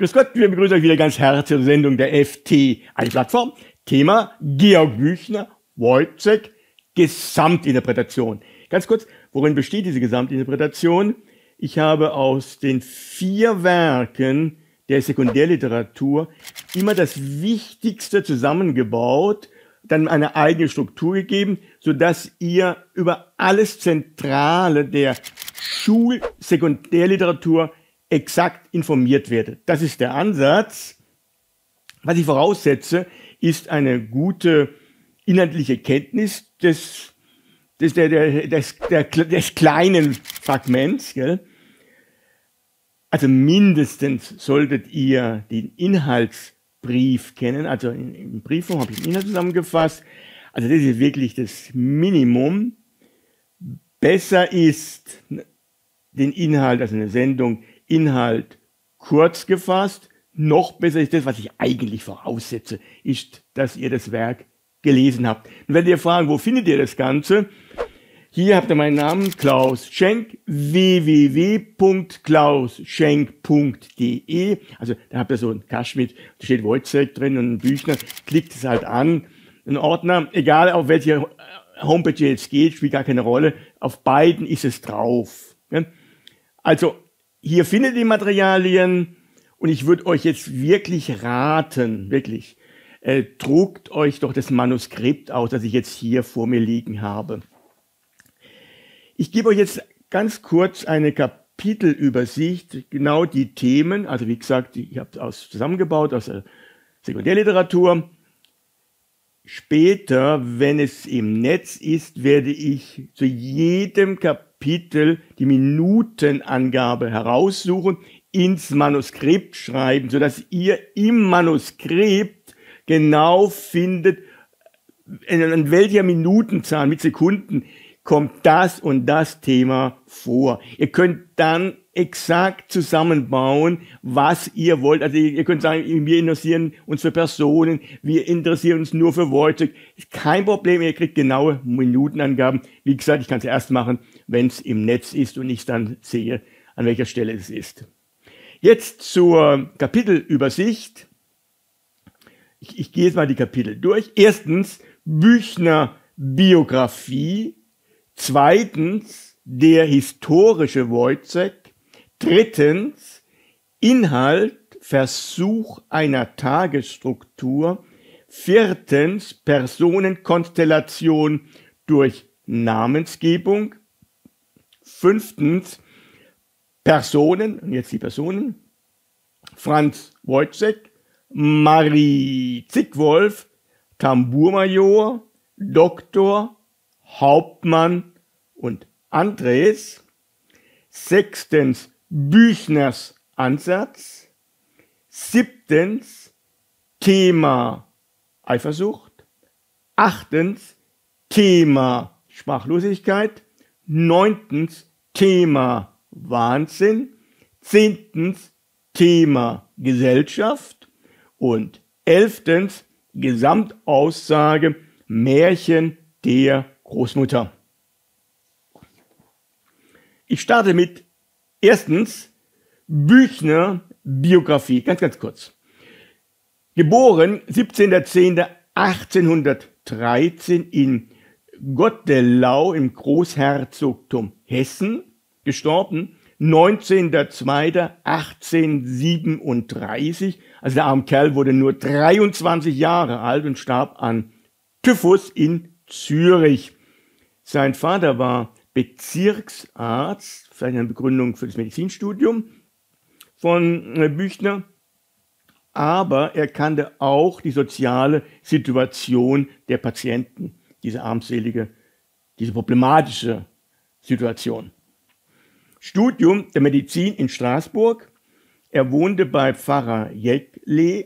Grüß Gott, wir begrüßen euch wieder ganz herzlich zur Sendung der FT, eine Plattform. Thema Georg Büchner, Wojciech, Gesamtinterpretation. Ganz kurz, worin besteht diese Gesamtinterpretation? Ich habe aus den 4 Werken der Sekundärliteratur immer das Wichtigste zusammengebaut, dann eine eigene Struktur gegeben, sodass ihr über alles Zentrale der Schulsekundärliteratur exakt informiert werdet. Das ist der Ansatz. Was ich voraussetze, ist eine gute inhaltliche Kenntnis des kleinen Fragments. Gell? Also mindestens solltet ihr den Inhaltsbrief kennen. Also im Briefform habe ich den Inhalt zusammengefasst. Also das ist wirklich das Minimum. Besser ist den Inhalt, also eine Sendung, Inhalt kurz gefasst. Noch besser ist das, was ich eigentlich voraussetze, ist, dass ihr das Werk gelesen habt. Und wenn ihr fragen, wo findet ihr das Ganze? Hier habt ihr meinen Namen, Klaus Schenk, www.klausschenk.de. Also da habt ihr so einen Kasten mit, da steht Wojciech drin und ein Büchner. Klickt es halt an, ein Ordner, egal auf welche Homepage ihr jetzt geht, spielt gar keine Rolle. Auf beiden ist es drauf. Also hier findet ihr die Materialien und ich würde euch jetzt wirklich raten, wirklich, druckt euch doch das Manuskript aus, das ich jetzt hier vor mir liegen habe. Ich gebe euch jetzt ganz kurz eine Kapitelübersicht, genau die Themen, also wie gesagt, ich habe es zusammengebaut aus der Sekundärliteratur. Später, wenn es im Netz ist, werde ich zu jedem Kapitel die Minutenangabe heraussuchen, ins Manuskript schreiben, sodass ihr im Manuskript genau findet, an welcher Minutenzahl mit Sekunden kommt das und das Thema vor. Ihr könnt dann exakt zusammenbauen, was ihr wollt. Also ihr könnt sagen, wir interessieren uns für Personen, wir interessieren uns nur für Wojciech. Kein Problem, ihr kriegt genaue Minutenangaben. Wie gesagt, ich kann es erst machen, wenn es im Netz ist und ich dann sehe, an welcher Stelle es ist. Jetzt zur Kapitelübersicht. Ich gehe jetzt mal die Kapitel durch. Erstens, Büchner Biografie. Zweitens, der historische Wojciech. Drittens, Inhalt, Versuch einer Tagesstruktur. Viertens, Personenkonstellation durch Namensgebung. Fünftens, Personen, und jetzt die Personen, Franz Wojciech, Marie Zickwolf, Tambourmajor, Doktor, Hauptmann und Andres. Sechstens, Büchners Ansatz. Siebtens, Thema Eifersucht. Achtens, Thema Sprachlosigkeit. Neuntens, Thema Wahnsinn. Zehntens, Thema Gesellschaft. Und 11. Gesamtaussage Märchen der Großmutter. Ich starte mit erstens Büchner Biografie, ganz kurz. Geboren 17.10.1813 in Gottelau im Großherzogtum Hessen, gestorben 19.02.1837, also der arme Kerl wurde nur 23 Jahre alt und starb an Typhus in Zürich. Sein Vater war Bezirksarzt, vielleicht eine Begründung für das Medizinstudium von Büchner, aber er kannte auch die soziale Situation der Patienten, diese armselige, diese problematische Situation. Studium der Medizin in Straßburg. Er wohnte bei Pfarrer Jäckle,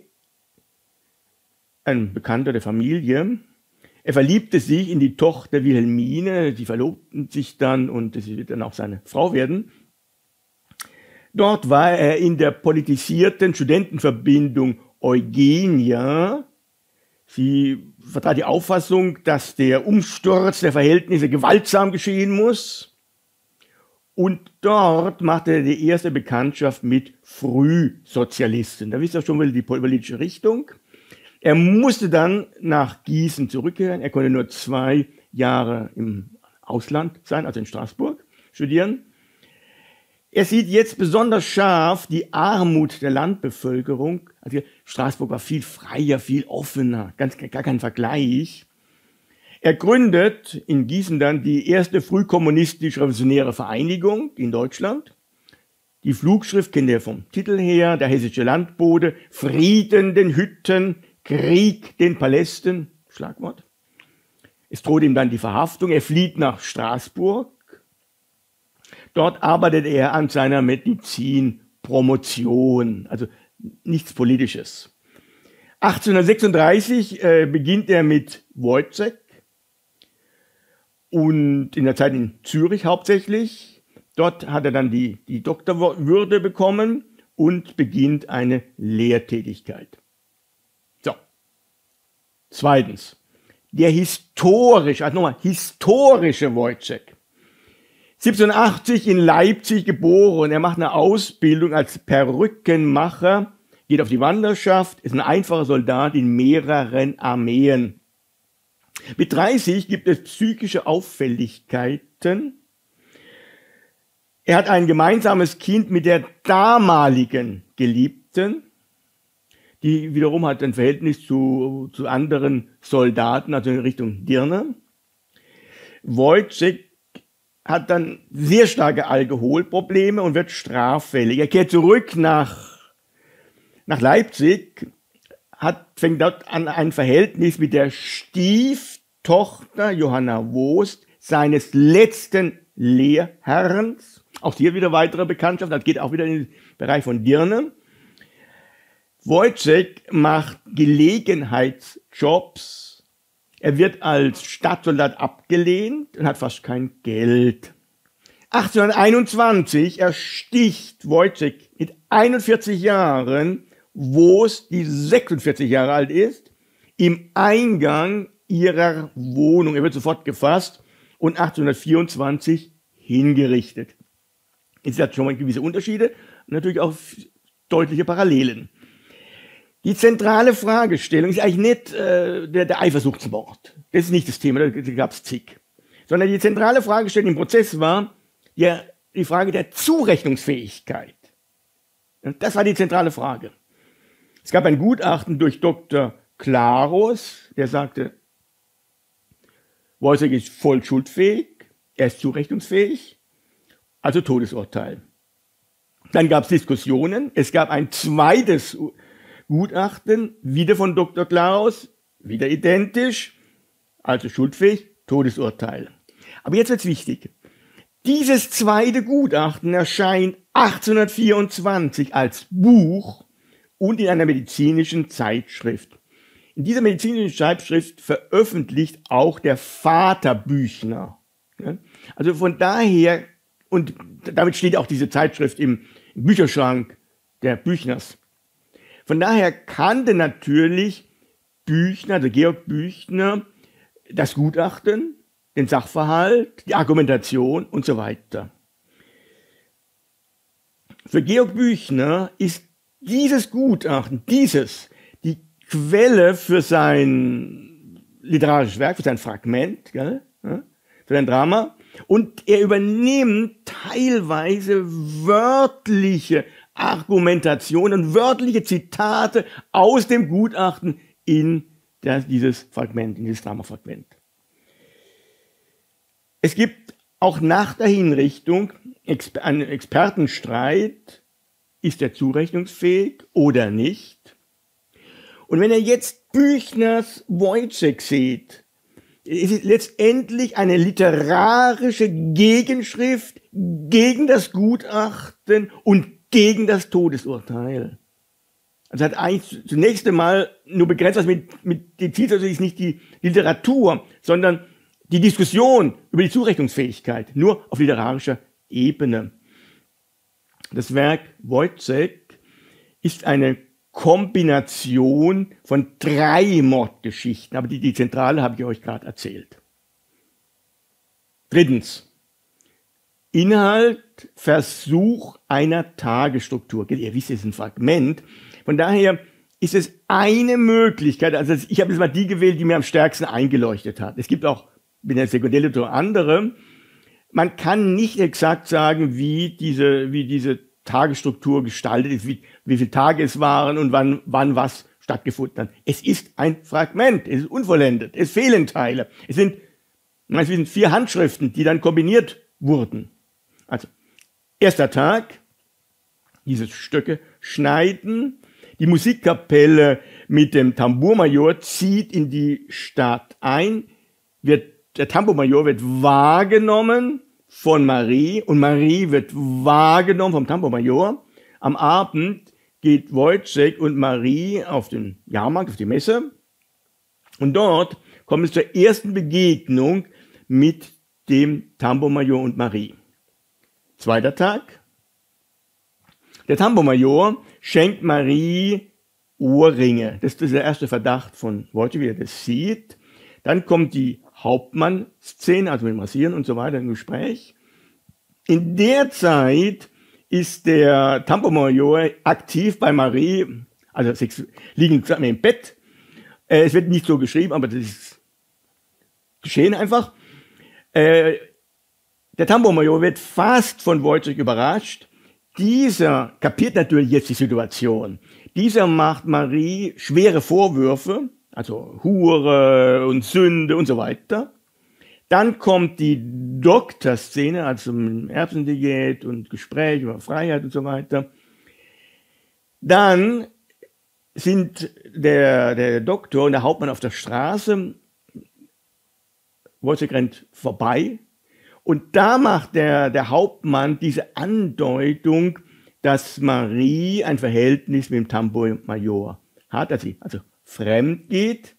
ein Bekannter der Familie. Er verliebte sich in die Tochter Wilhelmine, die verlobten sich dann und sie wird dann auch seine Frau werden. Dort war er in der politisierten Studentenverbindung Eugenia. Sie vertrat die Auffassung, dass der Umsturz der Verhältnisse gewaltsam geschehen muss. Und dort machte er die erste Bekanntschaft mit Frühsozialisten. Da wisst ihr schon mal die politische Richtung. Er musste dann nach Gießen zurückkehren. Er konnte nur 2 Jahre im Ausland sein, also in Straßburg, studieren. Er sieht jetzt besonders scharf die Armut der Landbevölkerung. Also Straßburg war viel freier, viel offener, gar kein Vergleich. Er gründet in Gießen dann die erste frühkommunistisch-revolutionäre Vereinigung in Deutschland. Die Flugschrift kennt ihr vom Titel her, der hessische Landbote, Frieden den Hütten, Krieg den Palästen, Schlagwort. Es droht ihm dann die Verhaftung, er flieht nach Straßburg. Dort arbeitet er an seiner Medizinpromotion, also nichts Politisches. 1836 beginnt er mit Woyzeck und in der Zeit in Zürich hauptsächlich. Dort hat er dann die Doktorwürde bekommen und beginnt eine Lehrtätigkeit. So. Zweitens, der historische Woyzeck. 1780 in Leipzig geboren. Er macht eine Ausbildung als Perückenmacher, geht auf die Wanderschaft, ist ein einfacher Soldat in mehreren Armeen. Mit 30 gibt es psychische Auffälligkeiten. Er hat ein gemeinsames Kind mit der damaligen Geliebten, die wiederum hat ein Verhältnis zu anderen Soldaten, also in Richtung Dirne. Woyzeck hat dann sehr starke Alkoholprobleme und wird straffällig. Er kehrt zurück nach Leipzig, fängt dort an ein Verhältnis mit der Stieftochter Johanna Wost, seines letzten Lehrherrn. Auch hier wieder weitere Bekanntschaft, das geht auch wieder in den Bereich von Dirne. Woyzeck macht Gelegenheitsjobs. Er wird als Stadtsoldat abgelehnt und hat fast kein Geld. 1821 ersticht Woyzeck mit 41 Jahren Wost, die 46 Jahre alt ist, im Eingang ihrer Wohnung. Er wird sofort gefasst und 1824 hingerichtet. Es hat schon mal gewisse Unterschiede und natürlich auch deutliche Parallelen. Die zentrale Fragestellung ist eigentlich nicht der Eifersuchtsmord. Das ist nicht das Thema, da gab es zig. Sondern die zentrale Fragestellung im Prozess war die Frage der Zurechnungsfähigkeit. Und das war die zentrale Frage. Es gab ein Gutachten durch Dr. Klarus, der sagte, Woyzeck ist voll schuldfähig, er ist zurechnungsfähig, also Todesurteil. Dann gab es Diskussionen, es gab ein zweites Gutachten, wieder von Dr. Klarus, wieder identisch, also schuldfähig, Todesurteil. Aber jetzt wird's wichtig. Dieses zweite Gutachten erscheint 1824 als Buch und in einer medizinischen Zeitschrift. In dieser medizinischen Zeitschrift veröffentlicht auch der Vater Büchner. Also von daher, und damit steht auch diese Zeitschrift im Bücherschrank der Büchners. Von daher kannte natürlich Büchner, also Georg Büchner, das Gutachten, den Sachverhalt, die Argumentation und so weiter. Für Georg Büchner ist dieses Gutachten, die Quelle für sein literarisches Werk, für sein Fragment, für sein Drama. Und er übernimmt teilweise wörtliche Argumentationen, wörtliche Zitate aus dem Gutachten in dieses Fragment, in dieses Dramafragment. Es gibt auch nach der Hinrichtung einen Expertenstreit, ist er zurechnungsfähig oder nicht? Und wenn ihr jetzt Büchners Woyzeck seht, es ist letztendlich eine literarische Gegenschrift gegen das Gutachten und gegen das Todesurteil. Also hat eigentlich zunächst einmal nur begrenzt was mit dem Ziel, also ist nicht die Literatur, sondern die Diskussion über die Zurechnungsfähigkeit, nur auf literarischer Ebene. Das Werk Woyzeck ist eine Kombination von 3 Mordgeschichten, aber die zentrale habe ich euch gerade erzählt. Drittens. Inhalt, Versuch einer Tagesstruktur. Ihr wisst, es ist ein Fragment. Von daher ist es eine Möglichkeit, also ich habe jetzt mal die gewählt, die mir am stärksten eingeleuchtet hat. Es gibt auch in der Sekundärliteratur andere. Man kann nicht exakt sagen, wie diese Tagesstruktur gestaltet ist, wie viele Tage es waren und wann was stattgefunden hat. Es ist ein Fragment, es ist unvollendet, es fehlen Teile. Es sind 4 Handschriften, die dann kombiniert wurden. Also, erster Tag, diese Stöcke schneiden, die Musikkapelle mit dem Tambourmajor zieht in die Stadt ein, der Tambourmajor wird wahrgenommen von Marie und Marie wird wahrgenommen vom Tambourmajor. Am Abend geht Wojciech und Marie auf den Jahrmarkt, auf die Messe und dort kommt es zur ersten Begegnung mit dem Tambourmajor und Marie. Zweiter Tag. Der Tambourmajor schenkt Marie Ohrringe. Das ist der erste Verdacht von Wojciech, wie er das sieht. Dann kommt die Hauptmann-Szene, also mit Massieren und so weiter, im Gespräch. In der Zeit ist der Tambourmajor aktiv bei Marie, also liegen zusammen im Bett. Es wird nicht so geschrieben, aber das ist geschehen einfach. Der Tambourmajor wird fast von Wojciech überrascht. Dieser kapiert natürlich jetzt die Situation. Dieser macht Marie schwere Vorwürfe, also Hure und Sünde und so weiter. Dann kommt die Doktorszene, also ein Erbsendiät und Gespräch über Freiheit und so weiter. Dann sind der Doktor und der Hauptmann auf der Straße. Wojciech rennt vorbei. Und da macht der Hauptmann diese Andeutung, dass Marie ein Verhältnis mit dem Tambourmajor hat, dass sie also fremd geht.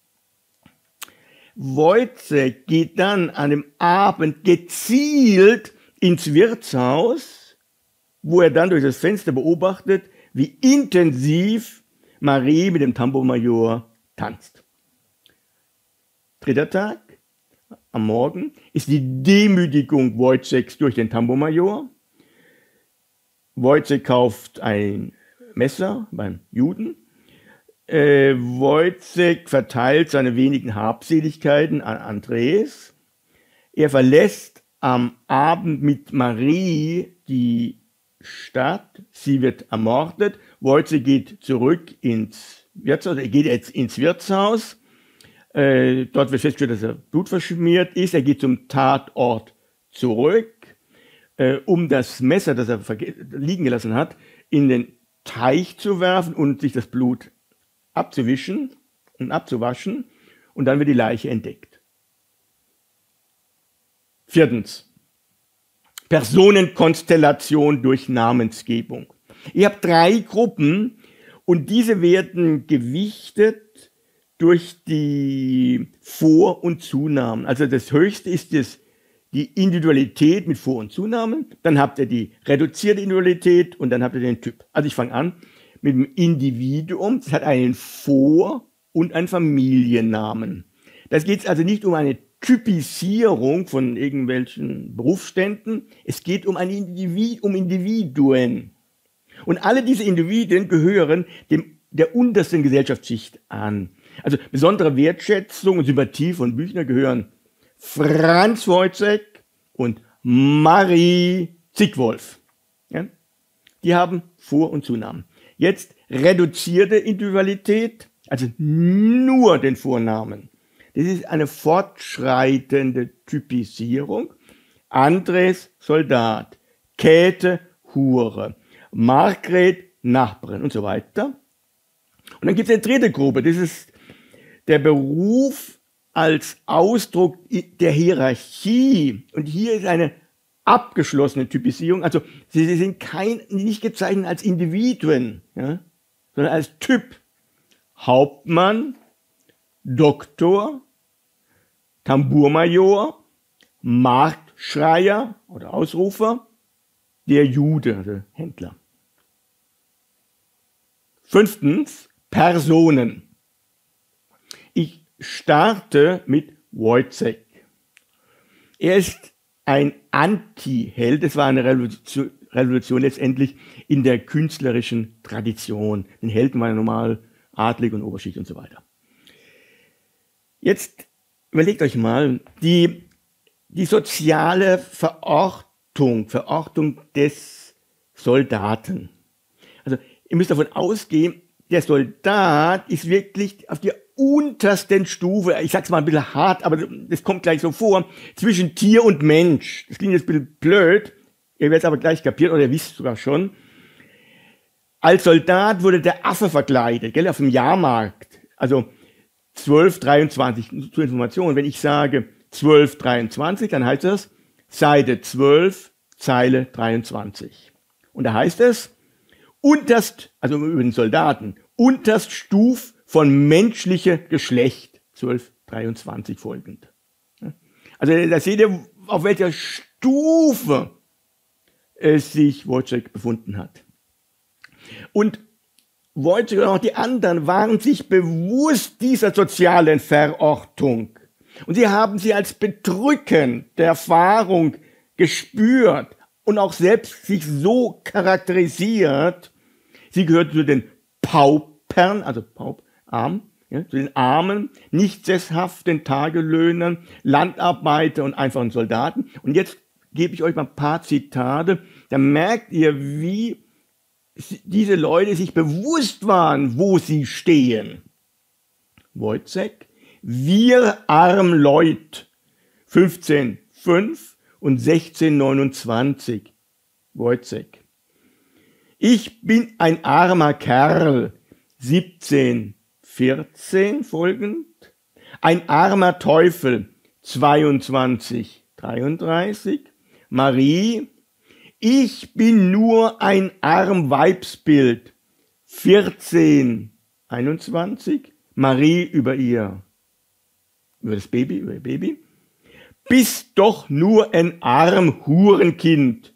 Wojciech geht dann an dem Abend gezielt ins Wirtshaus, wo er dann durch das Fenster beobachtet, wie intensiv Marie mit dem Tambourmajor tanzt. Dritter Tag. Am Morgen ist die Demütigung Wojciechs durch den Tambourmajor. Wojciech kauft ein Messer beim Juden. Wojciech verteilt seine wenigen Habseligkeiten an Andres. Er verlässt am Abend mit Marie die Stadt. Sie wird ermordet. Wojciech geht zurück ins Wirtshaus. Er geht jetzt ins Wirtshaus. Dort wird festgestellt, dass er blutverschmiert ist. Er geht zum Tatort zurück, um das Messer, das er liegen gelassen hat, in den Teich zu werfen und sich das Blut abzuwischen und abzuwaschen. Und dann wird die Leiche entdeckt. Viertens. Personenkonstellation durch Namensgebung. Ihr habt 3 Gruppen und diese werden gewichtet durch die Vor- und Zunahmen. Also das Höchste ist die Individualität mit Vor- und Zunahmen. Dann habt ihr die reduzierte Individualität und dann habt ihr den Typ. Also ich fange an mit dem Individuum. Das hat einen Vor- und einen Familiennamen. Das geht also nicht um eine Typisierung von irgendwelchen Berufsständen. Es geht um Individuen. Und alle diese Individuen gehören der untersten Gesellschaftsschicht an. Also besondere Wertschätzung und Sympathie von Büchner gehören Franz Wojciech und Marie Ziegwolf. Ja? Die haben Vor- und Zunamen. Jetzt reduzierte Individualität, also nur den Vornamen. Das ist eine fortschreitende Typisierung. Andres Soldat, Käthe Hure, Margret Nachbarin und so weiter. Und dann gibt es eine dritte Gruppe, das ist der Beruf als Ausdruck der Hierarchie. Und hier ist eine abgeschlossene Typisierung. Also sie sind nicht gezeichnet als Individuen, ja, sondern als Typ. Hauptmann, Doktor, Tambourmajor, Marktschreier oder Ausrufer, der Jude, also Händler. Fünftens, Personen. Ich starte mit Wojciech. Er ist ein Anti-Held. Es war eine Revolution letztendlich in der künstlerischen Tradition. Den Helden waren ja normal adlig und Oberschicht und so weiter. Jetzt überlegt euch mal, die soziale Verortung des Soldaten. Also ihr müsst davon ausgehen, der Soldat ist wirklich auf der untersten Stufe, ich sag's mal ein bisschen hart, aber das kommt gleich so vor, zwischen Tier und Mensch. Das klingt jetzt ein bisschen blöd, ihr werdet es aber gleich kapieren, oder ihr wisst sogar schon. Als Soldat wurde der Affe verkleidet, gell, auf dem Jahrmarkt. Also 1223 zur Information. Wenn ich sage 1223, dann heißt das Seite 12, Zeile 23. Und da heißt es, unterst, also über den Soldaten, unterst Stuf von menschliche Geschlecht, 1223 folgend. Also da seht ihr, auf welcher Stufe es sich Wojciech befunden hat. Und Wojciech und auch die anderen waren sich bewusst dieser sozialen Verortung. Und sie haben sie als bedrückende Erfahrung gespürt und auch selbst sich so charakterisiert. Sie gehört zu den Paupern, also Pauparm, ja, zu den Armen, nicht sesshaften Tagelöhnern, Landarbeiter und einfachen Soldaten. Und jetzt gebe ich euch mal ein paar Zitate, da merkt ihr, wie diese Leute sich bewusst waren, wo sie stehen. Wojciech, wir arm Leut, 15,5 und 16,29. Wojciech. Ich bin ein armer Kerl, 17,14 folgend. Ein armer Teufel, 22,33. Marie, ich bin nur ein arm Weibsbild, 14,21. Marie über ihr Baby. Bist doch nur ein arm Hurenkind,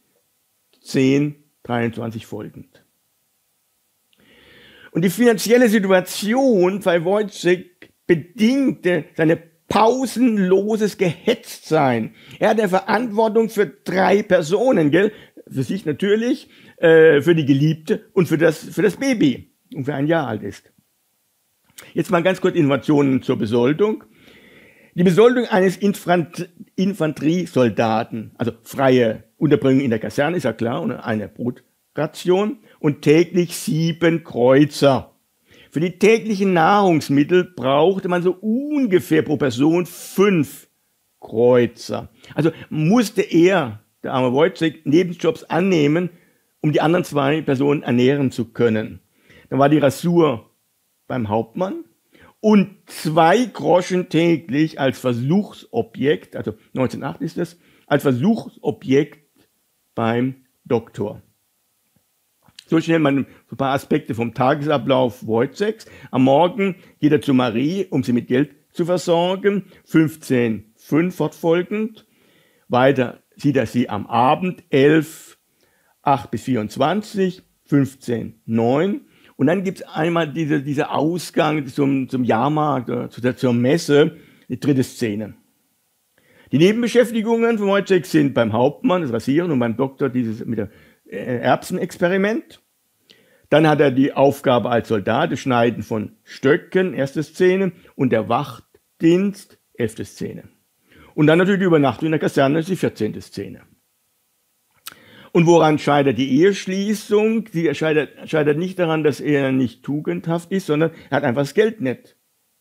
10,23 folgend. Und die finanzielle Situation bei Wojciech bedingte seine pausenloses Gehetztsein. Er hatte Verantwortung für 3 Personen, gell? Für sich natürlich, für die Geliebte und für das Baby, ungefähr 1 Jahr alt ist. Jetzt mal ganz kurz Informationen zur Besoldung. Die Besoldung eines Infanteriesoldaten, also freie Unterbringung in der Kaserne, ist ja klar, und eine Brotration und täglich 7 Kreuzer. Für die täglichen Nahrungsmittel brauchte man so ungefähr pro Person 5 Kreuzer. Also musste er, der arme Wojciech, Nebenjobs annehmen, um die anderen 2 Personen ernähren zu können. Dann war die Rasur beim Hauptmann und 2 Groschen täglich als Versuchsobjekt, also 1908 ist es, als Versuchsobjekt beim Doktor. So schnell mal ein paar Aspekte vom Tagesablauf Wojciechs. Am Morgen geht er zu Marie, um sie mit Geld zu versorgen, 15,5 fortfolgend. Weiter sieht er sie am Abend, 11,8 bis 24, 15,9. Und dann gibt es einmal diese Ausgang zum Jahrmarkt, zur Messe, die 3. Szene. Die Nebenbeschäftigungen von Wojciech sind beim Hauptmann, das Rasieren, und beim Doktor dieses mit dem Erbsenexperiment. Dann hat er die Aufgabe als Soldat, das Schneiden von Stöcken, 1. Szene, und der Wachdienst, 11. Szene. Und dann natürlich die Übernachtung in der Kaserne, das ist die 14. Szene. Und woran scheitert die Eheschließung? Die scheitert nicht daran, dass er nicht tugendhaft ist, sondern er hat einfach das Geld nicht.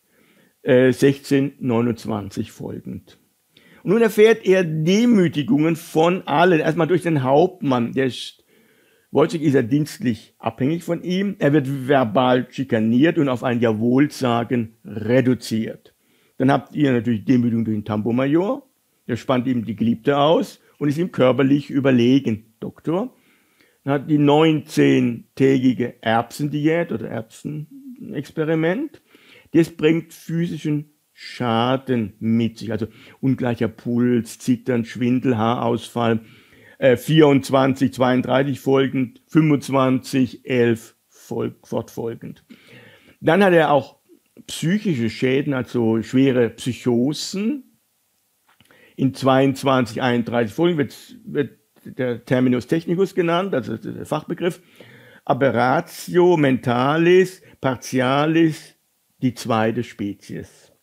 16,29 folgend. Und nun erfährt er Demütigungen von allen. Erstmal durch den Hauptmann. Wojciech ist ja dienstlich abhängig von ihm. Er wird verbal schikaniert und auf ein Jawohlsagen reduziert. Dann habt ihr natürlich Demütigung durch den Tambourmajor. Der spannt ihm die Geliebte aus und ist ihm körperlich überlegen. Doktor. Dann hat die 19-tägige Erbsendiät oder Erbsenexperiment. Das bringt physischen Schaden mit sich, also ungleicher Puls, Zittern, Schwindel, Haarausfall, 24, 32 folgend, 25, 11 fortfolgend. Dann hat er auch psychische Schäden, also schwere Psychosen, In 22, 31 Folgen wird der Terminus technicus genannt, also der Fachbegriff. Aberratio mentalis partialis, die zweite Spezies.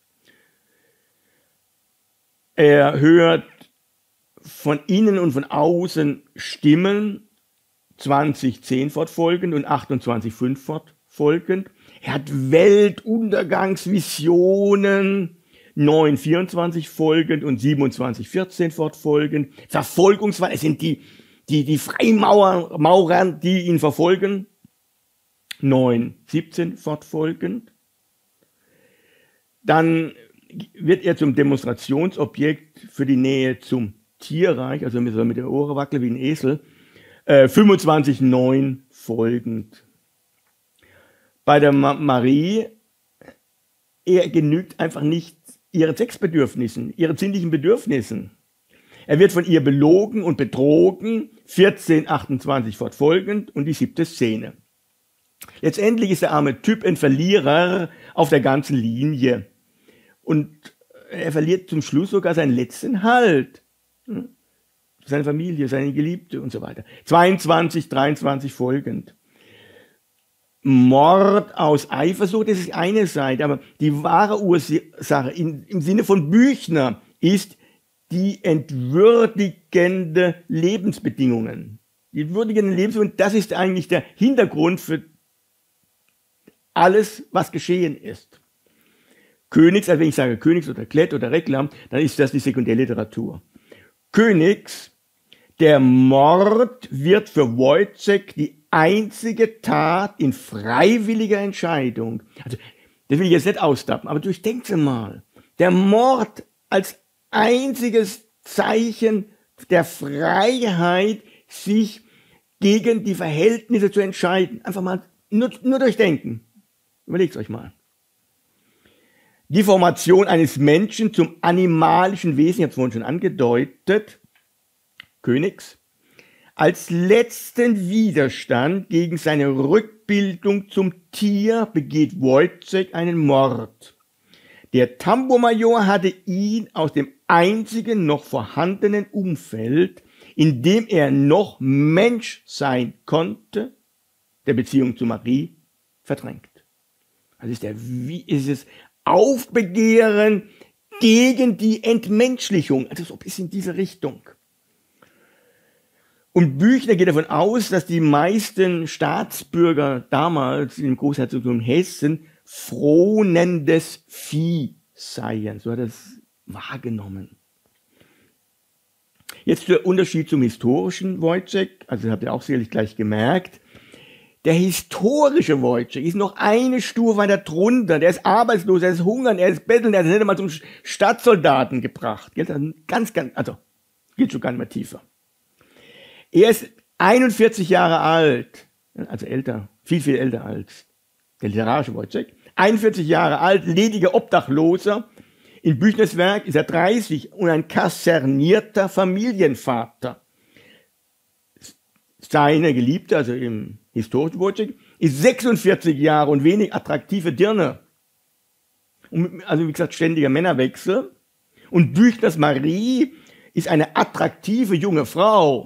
Er hört von innen und von außen Stimmen, 20:10 fortfolgend und 28:5 fortfolgend. Er hat Weltuntergangsvisionen, 9:24 folgend und 27:14 fortfolgend. Verfolgungswahn, es sind die Freimaurer, die ihn verfolgen, 9:17 fortfolgend. Dann wird er zum Demonstrationsobjekt für die Nähe zum Tierreich, also mit der Ohren wackeln wie ein Esel, 25:9 folgend. Bei der Marie, er genügt einfach nicht ihren Sexbedürfnissen, ihren sinnlichen Bedürfnissen. Er wird von ihr belogen und betrogen, 14:28 fortfolgend und die 7. Szene. Letztendlich ist der arme Typ ein Verlierer auf der ganzen Linie. Und er verliert zum Schluss sogar seinen letzten Halt. Seine Familie, seine Geliebte und so weiter. 22:23 folgend. Mord aus Eifersucht, das ist eine Seite, aber die wahre Ursache im Sinne von Büchner ist die entwürdigende Lebensbedingungen. Die entwürdigenden Lebensbedingungen, das ist eigentlich der Hintergrund für alles, was geschehen ist. Königs, also wenn ich sage Königs oder Klett oder Reklam, dann ist das die Sekundärliteratur. Königs, der Mord wird für Wojciech die einzige Tat in freiwilliger Entscheidung. Also, das will ich jetzt nicht austappen, aber durchdenkt Sie mal. Der Mord als einziges Zeichen der Freiheit, sich gegen die Verhältnisse zu entscheiden. Einfach mal nur durchdenken. Überlegt euch mal. Die Formation eines Menschen zum animalischen Wesen, ich habe es vorhin schon angedeutet, Königs, als letzten Widerstand gegen seine Rückbildung zum Tier begeht Wojciech einen Mord. Der Tambourmajor hatte ihn aus dem einzigen noch vorhandenen Umfeld, in dem er noch Mensch sein konnte, der Beziehung zu Marie, verdrängt. Also ist es Aufbegehren gegen die Entmenschlichung, also so ein bisschen in diese Richtung. Und Büchner geht davon aus, dass die meisten Staatsbürger damals im Großherzogtum Hessen frohnendes Vieh seien. So hat er es wahrgenommen. Jetzt der Unterschied zum historischen Wojciech, also das habt ihr auch sicherlich gleich gemerkt. Der historische Wojciech ist noch eine Stufe weiter drunter. Der ist arbeitslos, er ist hungern, er ist betteln, er ist nicht einmal zum Stadtsoldaten gebracht. Also geht schon gar nicht mehr tiefer. Er ist 41 Jahre alt, also älter, viel, viel älter als der literarische Wojciech. 41 Jahre alt, lediger Obdachloser. In Büchners Werk ist er 30 und ein kasernierter Familienvater. Seine Geliebte, also im historischen Wojciech, ist 46 Jahre und wenig attraktive Dirne. Also wie gesagt, ständiger Männerwechsel. Und Büchners Marie ist eine attraktive junge Frau.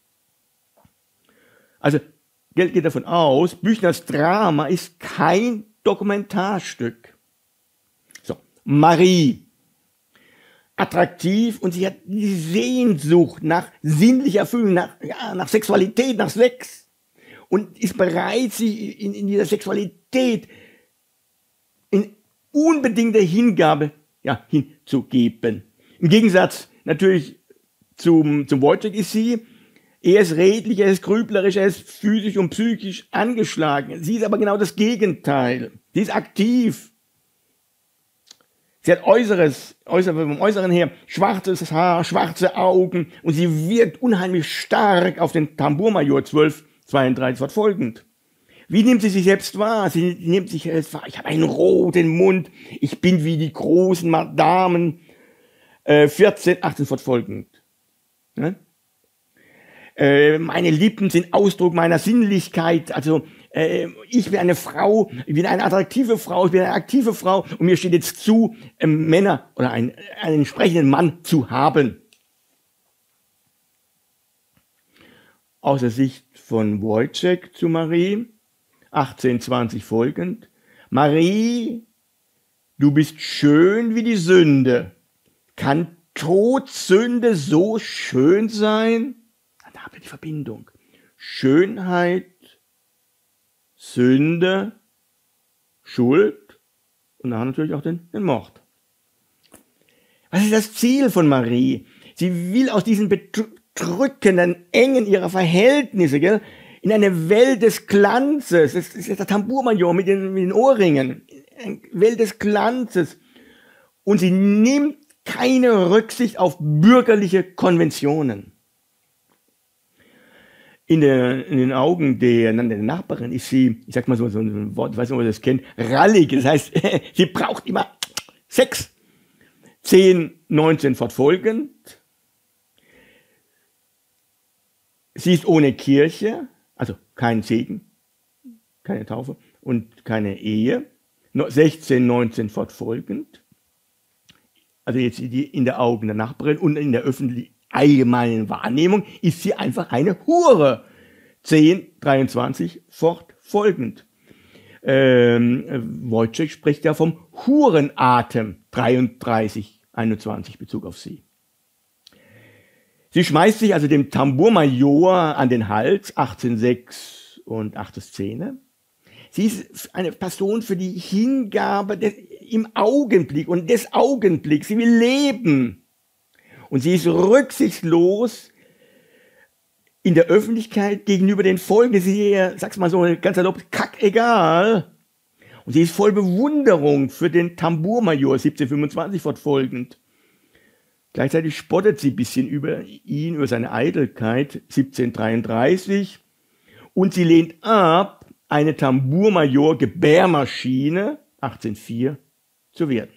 Also Geld geht davon aus, Büchners Drama ist kein Dokumentarstück. So, Marie. Attraktiv und sie hat die Sehnsucht nach sinnlicher Erfüllung, nach Sexualität, nach Sex. Und ist bereit, sich in dieser Sexualität in unbedingter Hingabe hinzugeben. Im Gegensatz natürlich zum Wojciech ist sie, er ist redlich, er ist grüblerisch, er ist physisch und psychisch angeschlagen. Sie ist aber genau das Gegenteil. Sie ist aktiv. Sie hat vom Äußeren her schwarzes Haar, schwarze Augen und sie wirkt unheimlich stark auf den Tambourmajor 12:32 fortfolgend. Wie nimmt sie sich selbst wahr? Sie nimmt sich selbst wahr, ich habe einen roten Mund, ich bin wie die großen Damen, 14:18 fortfolgend. Ne? Meine Lippen sind Ausdruck meiner Sinnlichkeit, also ich bin eine Frau, ich bin eine attraktive Frau, ich bin eine aktive Frau und mir steht jetzt zu, Männer oder einen entsprechenden Mann zu haben. aus der Sicht von Wojciech zu Marie, 1820 folgend. Marie, du bist schön wie die Sünde. Kann Todsünde so schön sein? Da habt ihr die Verbindung. Schönheit, Sünde, Schuld und dann natürlich auch den Mord. Was ist das Ziel von Marie? Sie will aus diesen bedrückenden, engen ihrer Verhältnisse, gell, in eine Welt des Glanzes. Das ist der Tambourmajor mit den Ohrringen. Eine Welt des Glanzes. Und sie nimmt keine Rücksicht auf bürgerliche Konventionen. In den Augen der Nachbarin ist sie, ich sag mal so ein Wort, ich weiß nicht, ob ihr das kennt, rallig. Das heißt, sie braucht immer Sex. 10, 19 fortfolgend. Sie ist ohne Kirche, also kein Segen, keine Taufe und keine Ehe. 16, 19 fortfolgend. Also jetzt in der Augen der Nachbarin und in der öffentlichen allgemeinen Wahrnehmung ist sie einfach eine Hure. 10, 23 fortfolgend. Wojciech spricht ja vom Hurenatem. 33, 21 Bezug auf sie. Sie schmeißt sich also dem Tambourmajor an den Hals, 18,6 und 8. Szene. Sie ist eine Person für die Hingabe im Augenblick und des Augenblicks. Sie will leben. Und sie ist rücksichtslos in der Öffentlichkeit gegenüber den Folgen. Sie ist ihr, sag's mal so ganz erlaubt, kackegal. Und sie ist voll Bewunderung für den Tambourmajor, 1725 fortfolgend. Gleichzeitig spottet sie ein bisschen über ihn, über seine Eitelkeit, 1733. Und sie lehnt ab, eine Tambourmajor-Gebärmaschine, 1804, zu werden.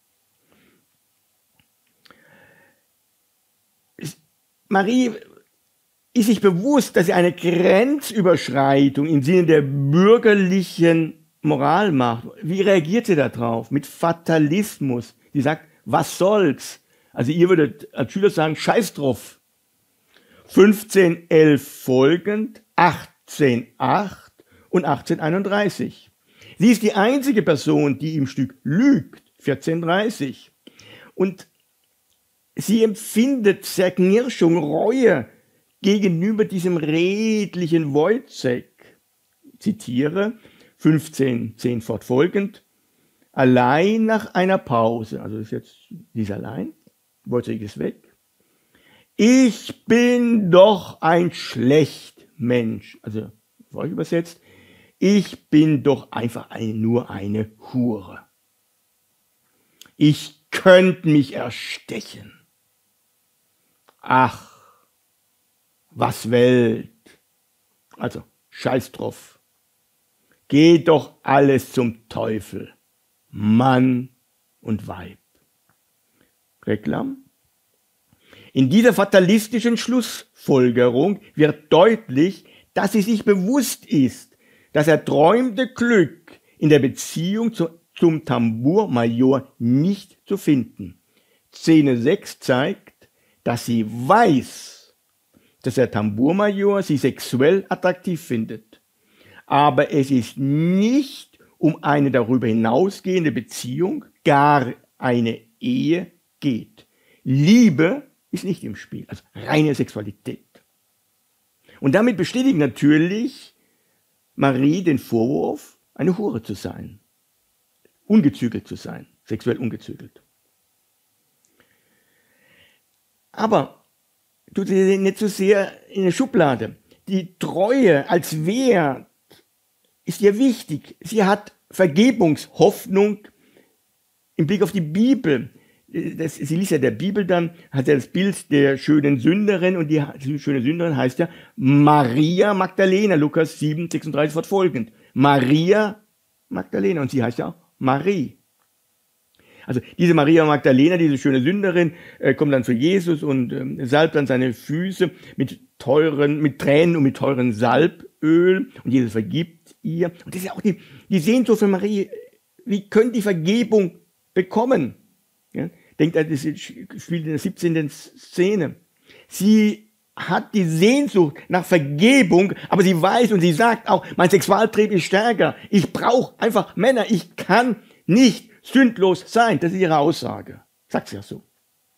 Marie ist sich bewusst, dass sie eine Grenzüberschreitung im Sinne der bürgerlichen Moral macht. Wie reagiert sie darauf? Mit Fatalismus. Sie sagt, was soll's? Also ihr würdet als Schüler sagen, scheiß drauf. 15,11 folgend, 18,8 und 1831. Sie ist die einzige Person, die im Stück lügt, 14,30. Und sie empfindet Zerknirschung, Reue gegenüber diesem redlichen Wojciech. Zitiere, 15,10 fortfolgend. Allein nach einer Pause, also ist jetzt, sie ist allein, Wojciech ist weg. Ich bin doch ein Schlechtmensch, also für euch übersetzt, ich bin doch einfach nur eine Hure. Ich könnte mich erstechen. Ach, was Welt. Also, scheiß drauf. Geh doch alles zum Teufel. Mann und Weib. Reklam. In dieser fatalistischen Schlussfolgerung wird deutlich, dass sie sich bewusst ist, das erträumte Glück in der Beziehung zum Tambourmajor nicht zu finden. Szene 6 zeigt, dass sie weiß, dass der Tambourmajor sie sexuell attraktiv findet. Aber es ist nicht um eine darüber hinausgehende Beziehung, gar eine Ehe geht. Liebe ist nicht im Spiel, also reine Sexualität. Und damit bestätigt natürlich Marie den Vorwurf, eine Hure zu sein, ungezügelt zu sein, sexuell ungezügelt. Aber tut sie nicht so sehr in eine Schublade. Die Treue als Wert ist ihr wichtig. Sie hat Vergebungshoffnung im Blick auf die Bibel. Sie liest ja der Bibel dann, hat ja das Bild der schönen Sünderin und die schöne Sünderin heißt ja Maria Magdalena, Lukas 7, 36 fortfolgend. Maria Magdalena und sie heißt ja auch Marie. Also diese Maria Magdalena, diese schöne Sünderin, kommt dann zu Jesus und salbt dann seine Füße mit Tränen und mit teuren Salböl und Jesus vergibt ihr. Und das ist ja auch die Sehnsucht für Marie. Wie können die Vergebung bekommen? Ja? Denkt an, das spielt in der 17. Szene. Sie hat die Sehnsucht nach Vergebung, aber sie weiß und sie sagt auch, mein Sexualtrieb ist stärker. Ich brauche einfach Männer. Ich kann nicht sündlos sein. Das ist ihre Aussage. Sagt sie ja so.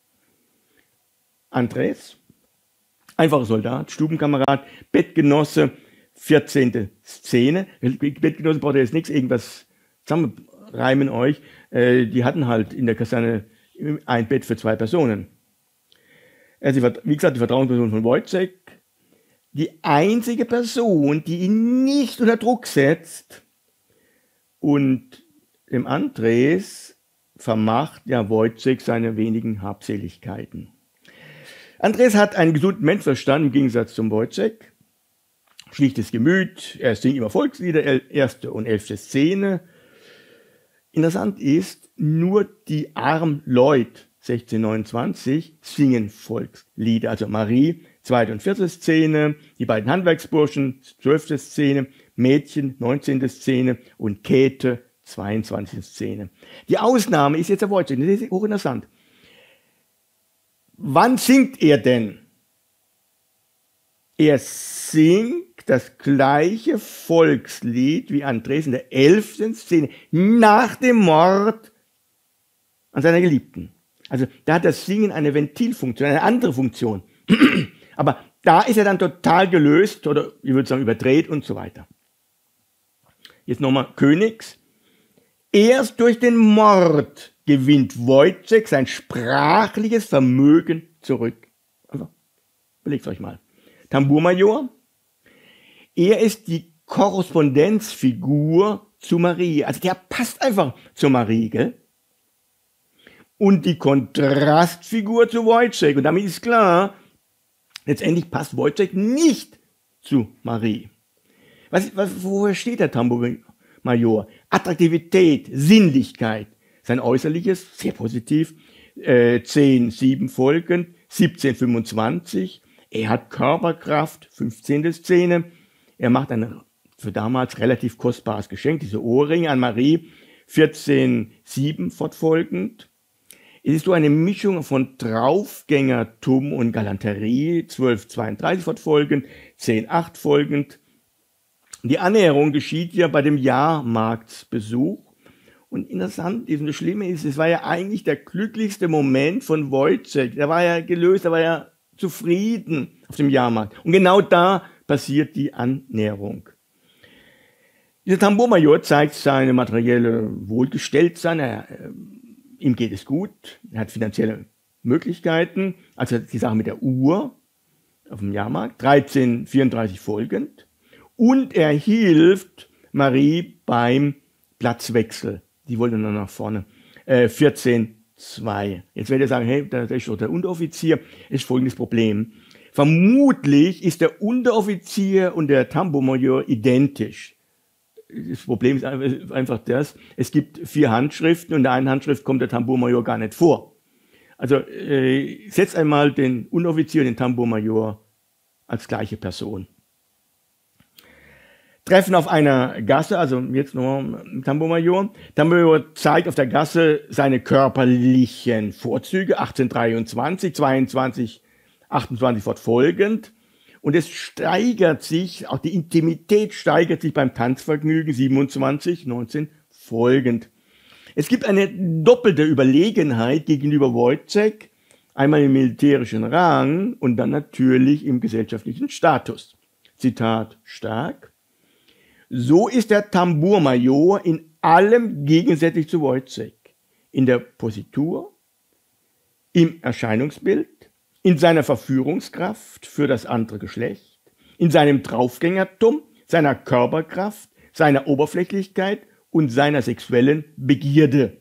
Andres, einfacher Soldat, Stubenkamerad, Bettgenosse, 14. Szene. Bettgenosse braucht ihr jetzt nichts, irgendwas zusammenreimen euch. Die hatten halt in der Kaserne ein Bett für 2 Personen. Wie gesagt, die Vertrauensperson von Wojciech, die einzige Person, die ihn nicht unter Druck setzt, und dem Andres vermacht ja Wojciech seine wenigen Habseligkeiten. Andres hat einen gesunden Menschenverstand im Gegensatz zum Wojciech, schlichtes Gemüt, er singt immer Volkslieder, 1. und 11. Szene. Interessant ist, nur die armen Leute 1629 singen Volkslieder, also Marie, 2. und 4. Szene, die beiden Handwerksburschen, 12. Szene, Mädchen, 19. Szene und Käthe, 22. Szene. Die Ausnahme ist jetzt der Wojciech, das ist hochinteressant. Wann singt er denn? Er singt das gleiche Volkslied wie Andres in der 11. Szene, nach dem Mord an seiner Geliebten. Also da hat das Singen eine Ventilfunktion, eine andere Funktion. Aber da ist er dann total gelöst oder ich würde sagen überdreht und so weiter. Jetzt nochmal Königs. Erst durch den Mord gewinnt Wojciech sein sprachliches Vermögen zurück. Also, überlegt euch mal. Tambourmajor. Er ist die Korrespondenzfigur zu Marie. Also der passt einfach zu Marie, gell? Und die Kontrastfigur zu Wojciech. Und damit ist klar, letztendlich passt Wojciech nicht zu Marie. Woher steht der Tambourmajor? Attraktivität, Sinnlichkeit. Sein Äußerliches, sehr positiv, 10,7 folgend, 17,25. Er hat Körperkraft, 15. Szene. Er macht ein für damals relativ kostbares Geschenk, diese Ohrringe an Marie, 14,7 fortfolgend. Es ist so eine Mischung von Draufgängertum und Galanterie, 12,32 fortfolgend, 10,8 folgend. Die Annäherung geschieht ja bei dem Jahrmarktsbesuch. Und interessant ist, und das Schlimme ist, es war ja eigentlich der glücklichste Moment von Wojciech. Der war ja gelöst, er war ja zufrieden auf dem Jahrmarkt. Und genau da passiert die Annäherung. Dieser Tambourmajor zeigt seine materielle Wohlgestelltsein. Ihm geht es gut, er hat finanzielle Möglichkeiten. Also die Sache mit der Uhr auf dem Jahrmarkt, 13,34 folgend. Und er hilft Marie beim Platzwechsel. Die wollte dann nach vorne. 14,2. Jetzt werdet ihr sagen, hey, da ist doch der Unteroffizier. Es ist folgendes Problem. Vermutlich ist der Unteroffizier und der Tambourmajor identisch. Das Problem ist einfach das, es gibt 4 Handschriften und in der einen Handschrift kommt der Tambourmajor gar nicht vor. Also setzt einmal den Unteroffizier und den Tambourmajor als gleiche Person. Treffen auf einer Gasse, also jetzt nochmal Tambourmajor. Tambourmajor zeigt auf der Gasse seine körperlichen Vorzüge, 18,23, 22, 28 fortfolgend. Und es steigert sich, auch die Intimität steigert sich beim Tanzvergnügen, 27, 19 folgend. Es gibt eine doppelte Überlegenheit gegenüber Wojciech, einmal im militärischen Rang und dann natürlich im gesellschaftlichen Status. Zitat stark. So ist der Tambourmajor in allem gegensätzlich zu Wojciech. In der Positur, im Erscheinungsbild, in seiner Verführungskraft für das andere Geschlecht, in seinem Draufgängertum, seiner Körperkraft, seiner Oberflächlichkeit und seiner sexuellen Begierde.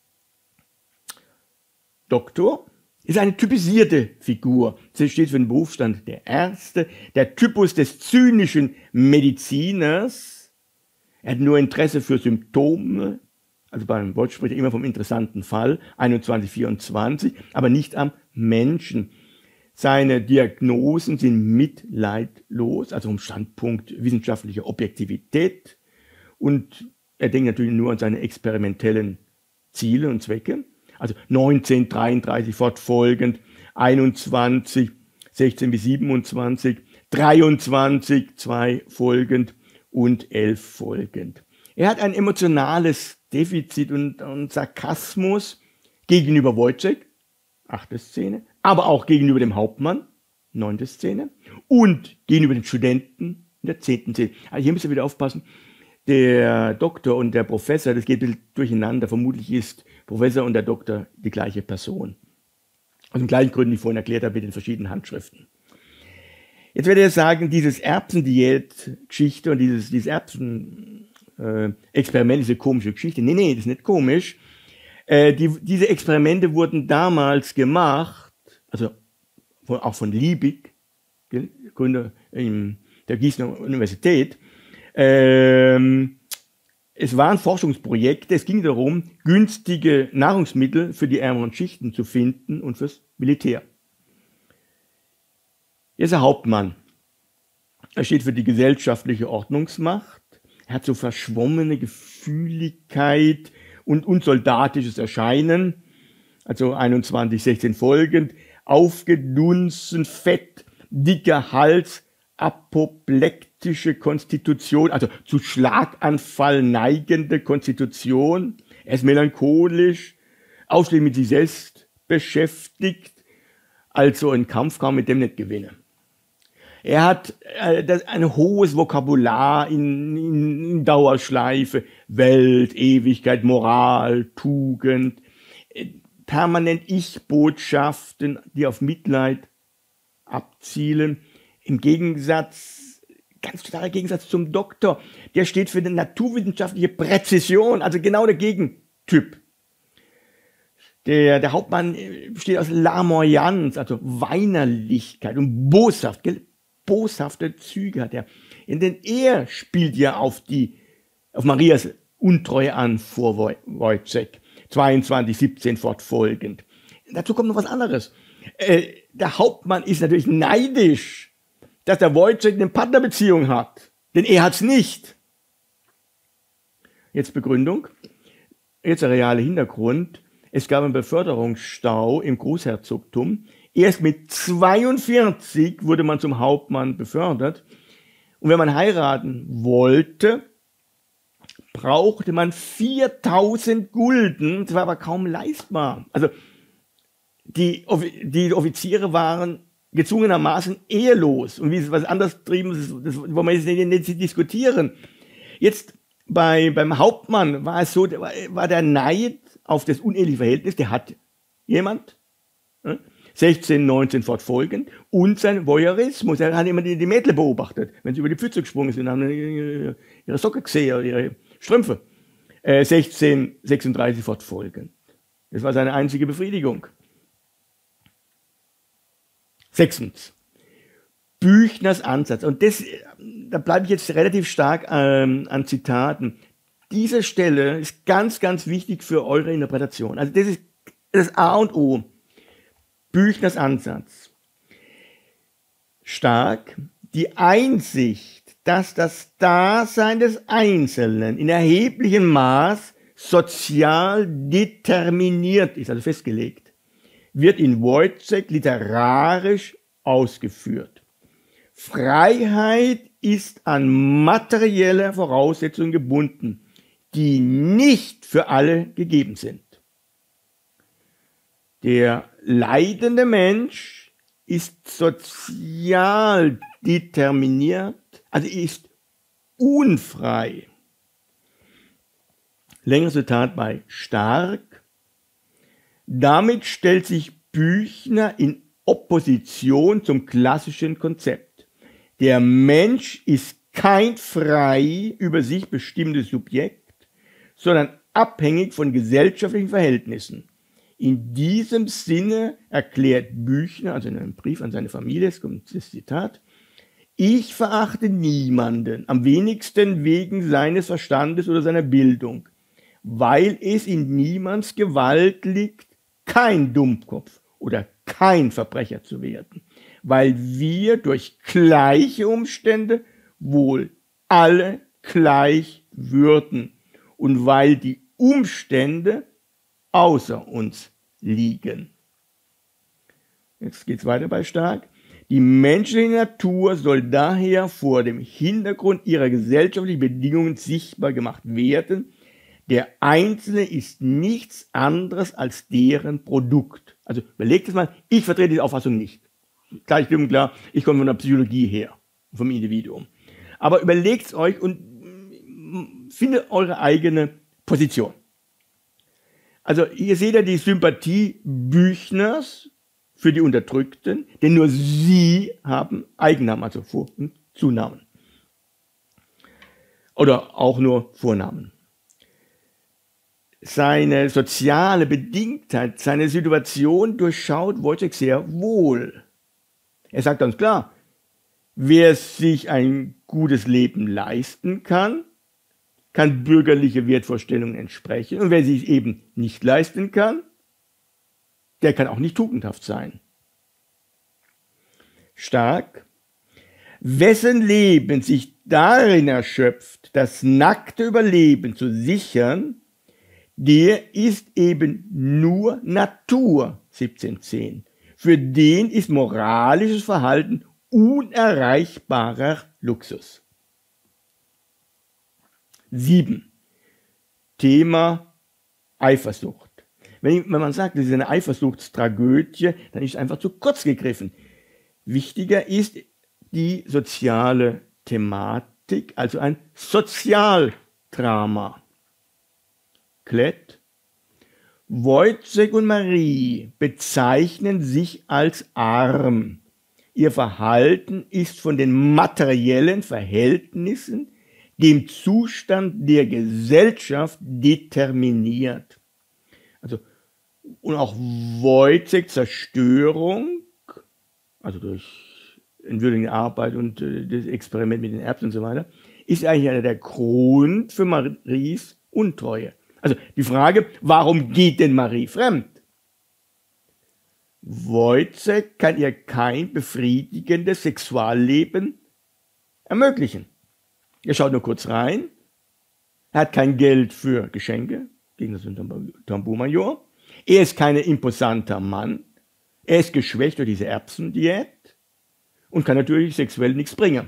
Doktor ist eine typisierte Figur. Das steht für den Berufsstand der Ärzte, der Typus des zynischen Mediziners. Er hat nur Interesse für Symptome, also beim Wojciech spricht er immer vom interessanten Fall, 21,24, aber nicht am Menschen. Seine Diagnosen sind mitleidlos, also vom Standpunkt wissenschaftlicher Objektivität. Und er denkt natürlich nur an seine experimentellen Ziele und Zwecke. Also 19,33 fortfolgend, 21, 16 bis 27, 23, 2 folgend und 11 folgend. Er hat ein emotionales Defizit und Sarkasmus gegenüber Wojciech, 8. Szene, aber auch gegenüber dem Hauptmann, 9. Szene, und gegenüber den Studenten in der 10. Szene. Also hier müsst ihr wieder aufpassen, der Doktor und der Professor, das geht ein bisschen durcheinander, vermutlich ist Professor und der Doktor die gleiche Person. Aus den gleichen Gründen, die ich vorhin erklärt habe, mit den verschiedenen Handschriften. Jetzt werdet ihr sagen, dieses Erbsendiät-Geschichte und dieses Erbsen-Experiment ist eine komische Geschichte. Nee, das ist nicht komisch. Diese Experimente wurden damals gemacht, also auch von Liebig, Gründer der Gießener Universität. Es waren Forschungsprojekte, es ging darum, günstige Nahrungsmittel für die ärmeren Schichten zu finden und fürs Militär. Er ist ein Hauptmann. Er steht für die gesellschaftliche Ordnungsmacht. Er hat so verschwommene Gefühligkeit und unsoldatisches Erscheinen. Also 21, 16 folgend. Aufgedunsen, Fett, dicker Hals, apoplektische Konstitution, also zu Schlaganfall neigende Konstitution. Er ist melancholisch, ausschließlich mit sich selbst beschäftigt. Also ein Kampf kann man mit dem nicht gewinnen. Er hat ein hohes Vokabular in Dauerschleife, Welt, Ewigkeit, Moral, Tugend, permanent Ich-Botschaften, die auf Mitleid abzielen. Im Gegensatz, ganz klarer Gegensatz zum Doktor, der steht für eine naturwissenschaftliche Präzision, also genau der Gegentyp. Der Hauptmann besteht aus Larmoyanz, also Weinerlichkeit und Boshaft, gell? Boshafte Züge hat er. Denn er spielt ja auf Marias Untreue an vor Wojciech. 22, 17 fortfolgend. Dazu kommt noch was anderes. Der Hauptmann ist natürlich neidisch, dass der Wojciech eine Partnerbeziehung hat. Denn er hat's nicht. Jetzt Begründung. Jetzt der reale Hintergrund. Es gab einen Beförderungsstau im Großherzogtum. Erst mit 42 wurde man zum Hauptmann befördert. Und wenn man heiraten wollte, brauchte man 4000 Gulden. Das war aber kaum leistbar. Also die Offiziere waren gezwungenermaßen ehelos. Und wie sie was anderes trieben, das wollen wir jetzt nicht diskutieren. Jetzt beim Hauptmann war es so, war der Neid auf das uneheliche Verhältnis, der hat jemand, 16, 19 fortfolgend, und sein Voyeurismus. Er hat immer die Mädel beobachtet, wenn sie über die Pfütze gesprungen sind, haben ihre Socke gesehen oder ihre Strümpfe. 16, 36 fortfolgend. Das war seine einzige Befriedigung. 6. Büchners Ansatz. Und da bleibe ich jetzt relativ stark an Zitaten. Diese Stelle ist ganz, ganz wichtig für eure Interpretation. Also das ist das A und O. Büchners Ansatz. Stark. Die Einsicht, dass das Dasein des Einzelnen in erheblichem Maß sozial determiniert ist, also festgelegt, wird in Wojciech literarisch ausgeführt. Freiheit ist an materielle Voraussetzungen gebunden, die nicht für alle gegeben sind. Der leidende Mensch ist sozial determiniert, also ist unfrei. Längeres Zitat bei Stark. Damit stellt sich Büchner in Opposition zum klassischen Konzept. Der Mensch ist kein frei über sich bestimmtes Subjekt, sondern abhängig von gesellschaftlichen Verhältnissen. In diesem Sinne erklärt Büchner, also in einem Brief an seine Familie, es kommt das Zitat, ich verachte niemanden, am wenigsten wegen seines Verstandes oder seiner Bildung, weil es in niemands Gewalt liegt, kein Dummkopf oder kein Verbrecher zu werden, weil wir durch gleiche Umstände wohl alle gleich würden und weil die Umstände außer uns liegen. Jetzt geht es weiter bei Stark. Die menschliche Natur soll daher vor dem Hintergrund ihrer gesellschaftlichen Bedingungen sichtbar gemacht werden. Der Einzelne ist nichts anderes als deren Produkt. Also überlegt es mal, ich vertrete diese Auffassung nicht. Gleich klipp und klar, ich komme von der Psychologie her, vom Individuum. Aber überlegt es euch und findet eure eigene Position. Also hier seht ihr die Sympathie Büchners für die Unterdrückten, denn nur sie haben Eigennamen, also Vor- und Zunamen. Oder auch nur Vornamen. Seine soziale Bedingtheit, seine Situation durchschaut Wojciech sehr wohl. Er sagt ganz klar, wer sich ein gutes Leben leisten kann, kann bürgerliche Wertvorstellungen entsprechen. Und wer sich eben nicht leisten kann, der kann auch nicht tugendhaft sein. Stark. Wessen Leben sich darin erschöpft, das nackte Überleben zu sichern, der ist eben nur Natur, 1710. Für den ist moralisches Verhalten unerreichbarer Luxus. 7. Thema Eifersucht. Wenn man sagt, das ist eine Eifersuchtstragödie, dann ist es einfach zu kurz gegriffen. Wichtiger ist die soziale Thematik, also ein Sozialdrama. Klett. Wojciech und Marie bezeichnen sich als arm. Ihr Verhalten ist von den materiellen Verhältnissen, dem Zustand der Gesellschaft determiniert. Also, und auch Wojciechs Zerstörung, also durch entwürdigende Arbeit und das Experiment mit den Erbsen und so weiter, ist eigentlich der Grund für Maries Untreue. Also die Frage, warum geht denn Marie fremd? Wojciech kann ihr kein befriedigendes Sexualleben ermöglichen. Er schaut nur kurz rein, er hat kein Geld für Geschenke, gegen das Tambourmajor, er ist kein imposanter Mann, er ist geschwächt durch diese Erbsendiät und kann natürlich sexuell nichts bringen.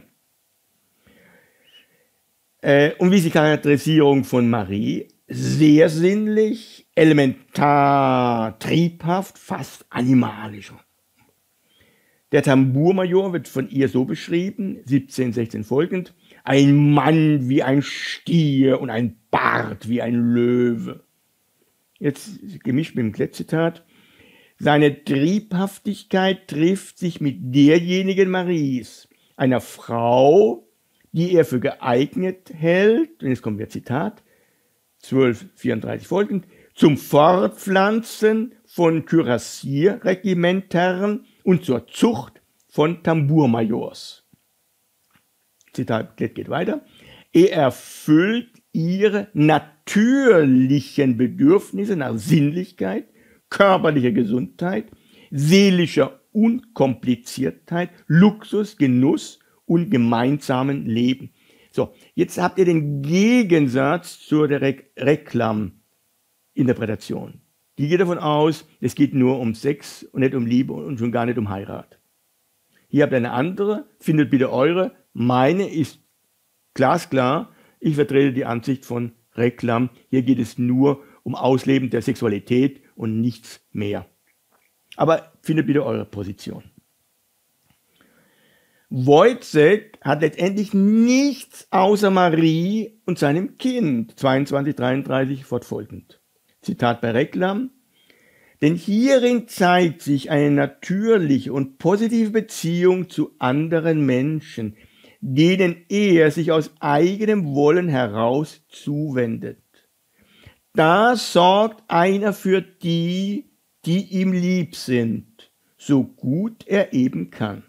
Und wie ist die Charakterisierung von Marie? Sehr sinnlich, elementar, triebhaft, fast animalisch. Der Tambourmajor wird von ihr so beschrieben, 17, 16 folgend, ein Mann wie ein Stier und ein Bart wie ein Löwe. Jetzt gemischt mit dem Klett-Zitat. Seine Triebhaftigkeit trifft sich mit derjenigen Maries, einer Frau, die er für geeignet hält, und jetzt kommt der Zitat, 1234 folgend, zum Fortpflanzen von Kürassierregimentern und zur Zucht von Tambourmajors. Zitat geht weiter. Er erfüllt ihre natürlichen Bedürfnisse nach Sinnlichkeit, körperlicher Gesundheit, seelischer Unkompliziertheit, Luxus, Genuss und gemeinsamen Leben. So, jetzt habt ihr den Gegensatz zur Reklam-Interpretation. Die geht davon aus, es geht nur um Sex und nicht um Liebe und schon gar nicht um Heirat. Hier habt ihr eine andere, findet bitte eure. Meine ist glasklar, ich vertrete die Ansicht von Reklam. Hier geht es nur um Ausleben der Sexualität und nichts mehr. Aber findet bitte eure Position. Wojciech hat letztendlich nichts außer Marie und seinem Kind, 22, 33 fortfolgend. Zitat bei Reklam. Denn hierin zeigt sich eine natürliche und positive Beziehung zu anderen Menschen, denen er sich aus eigenem Wollen heraus zuwendet. Da sorgt einer für die, die ihm lieb sind, so gut er eben kann.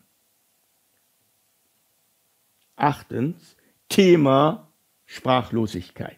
8. Thema Sprachlosigkeit.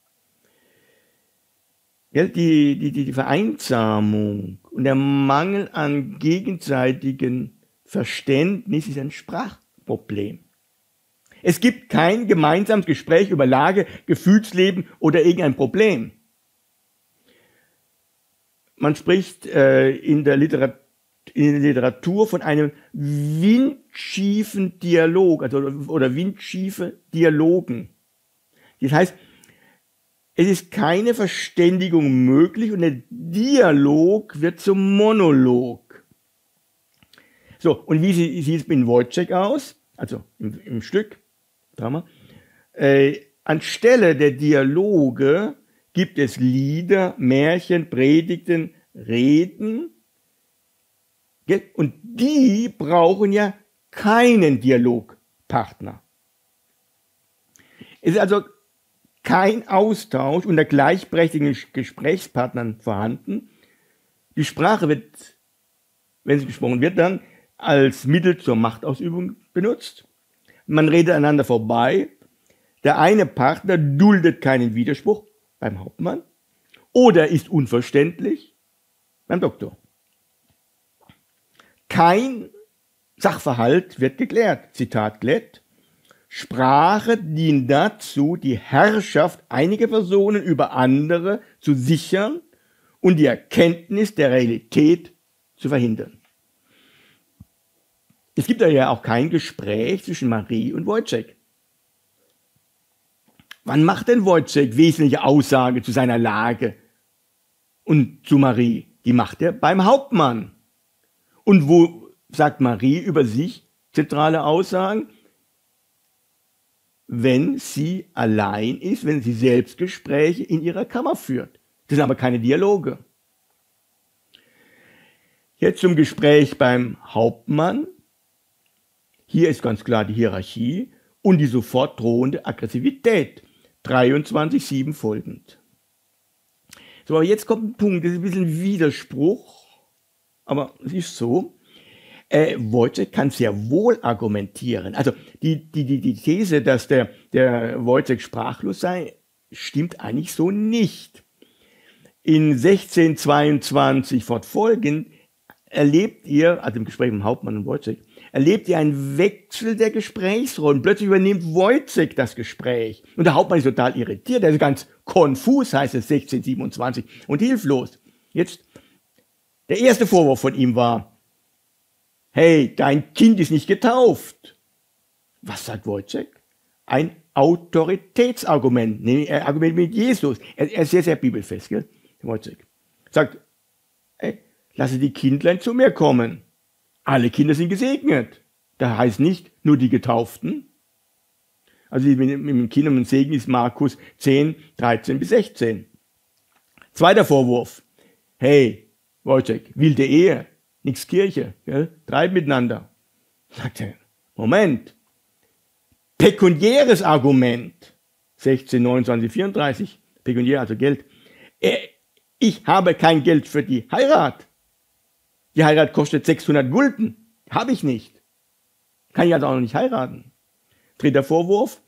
Die Vereinsamung und der Mangel an gegenseitigem Verständnis ist ein Sprachproblem. Es gibt kein gemeinsames Gespräch über Lage, Gefühlsleben oder irgendein Problem. Man spricht in der in der Literatur von einem windschiefen Dialog, also, oder windschiefe Dialogen. Das heißt, es ist keine Verständigung möglich und der Dialog wird zum Monolog. So, und wie sieht es mit Wojciech aus? Also im Stück, Drama. Anstelle der Dialoge gibt es Lieder, Märchen, Predigten, Reden. Und die brauchen ja keinen Dialogpartner. Es ist also kein Austausch unter gleichberechtigten Gesprächspartnern vorhanden. Die Sprache wird, wenn sie gesprochen wird, dann als Mittel zur Machtausübung benutzt. Man redet einander vorbei. Der eine Partner duldet keinen Widerspruch beim Hauptmann oder ist unverständlich beim Doktor. Kein Sachverhalt wird geklärt. Zitat Klett. Sprache dient dazu, die Herrschaft einiger Personen über andere zu sichern und die Erkenntnis der Realität zu verhindern. Es gibt ja auch kein Gespräch zwischen Marie und Wojciech. Wann macht denn Wojciech wesentliche Aussage zu seiner Lage und zu Marie? Die macht er beim Hauptmann. Und wo sagt Marie über sich zentrale Aussagen? Wenn sie allein ist, wenn sie Selbstgespräche in ihrer Kammer führt. Das sind aber keine Dialoge. Jetzt zum Gespräch beim Hauptmann. Hier ist ganz klar die Hierarchie und die sofort drohende Aggressivität. 23,7 folgend. So, aber jetzt kommt ein Punkt, das ist ein bisschen Widerspruch, aber es ist so. Wojciech kann sehr wohl argumentieren. Also die These, dass der Wojciech sprachlos sei, stimmt eigentlich so nicht. In 1622 fortfolgend erlebt ihr, also im Gespräch mit dem Hauptmann und Wojciech, erlebt ihr einen Wechsel der Gesprächsrollen. Plötzlich übernimmt Wojciech das Gespräch. Und der Hauptmann ist total irritiert, er ist ganz konfus, heißt es 1627, und hilflos. Jetzt, der erste Vorwurf von ihm war, hey, dein Kind ist nicht getauft. Was sagt Wojciech? Ein Autoritätsargument. Er argumentiert mit Jesus. Er ist sehr, sehr bibelfest, gell? Wojciech. Sagt, hey, lasse die Kindlein zu mir kommen. Alle Kinder sind gesegnet. Das heißt nicht nur die Getauften. Also mit dem Kind und dem Segen ist Markus 10, 13 bis 16. Zweiter Vorwurf. Hey, Wojciech, wilde Ehe. Nix Kirche, gell? Treiben miteinander. Sagt er, Moment. Pekuniäres Argument. 16, 29, 34. Pekuniär, also Geld. Ich habe kein Geld für die Heirat. Die Heirat kostet 600 Gulden. Habe ich nicht. Kann ich also auch noch nicht heiraten. Dritter Vorwurf.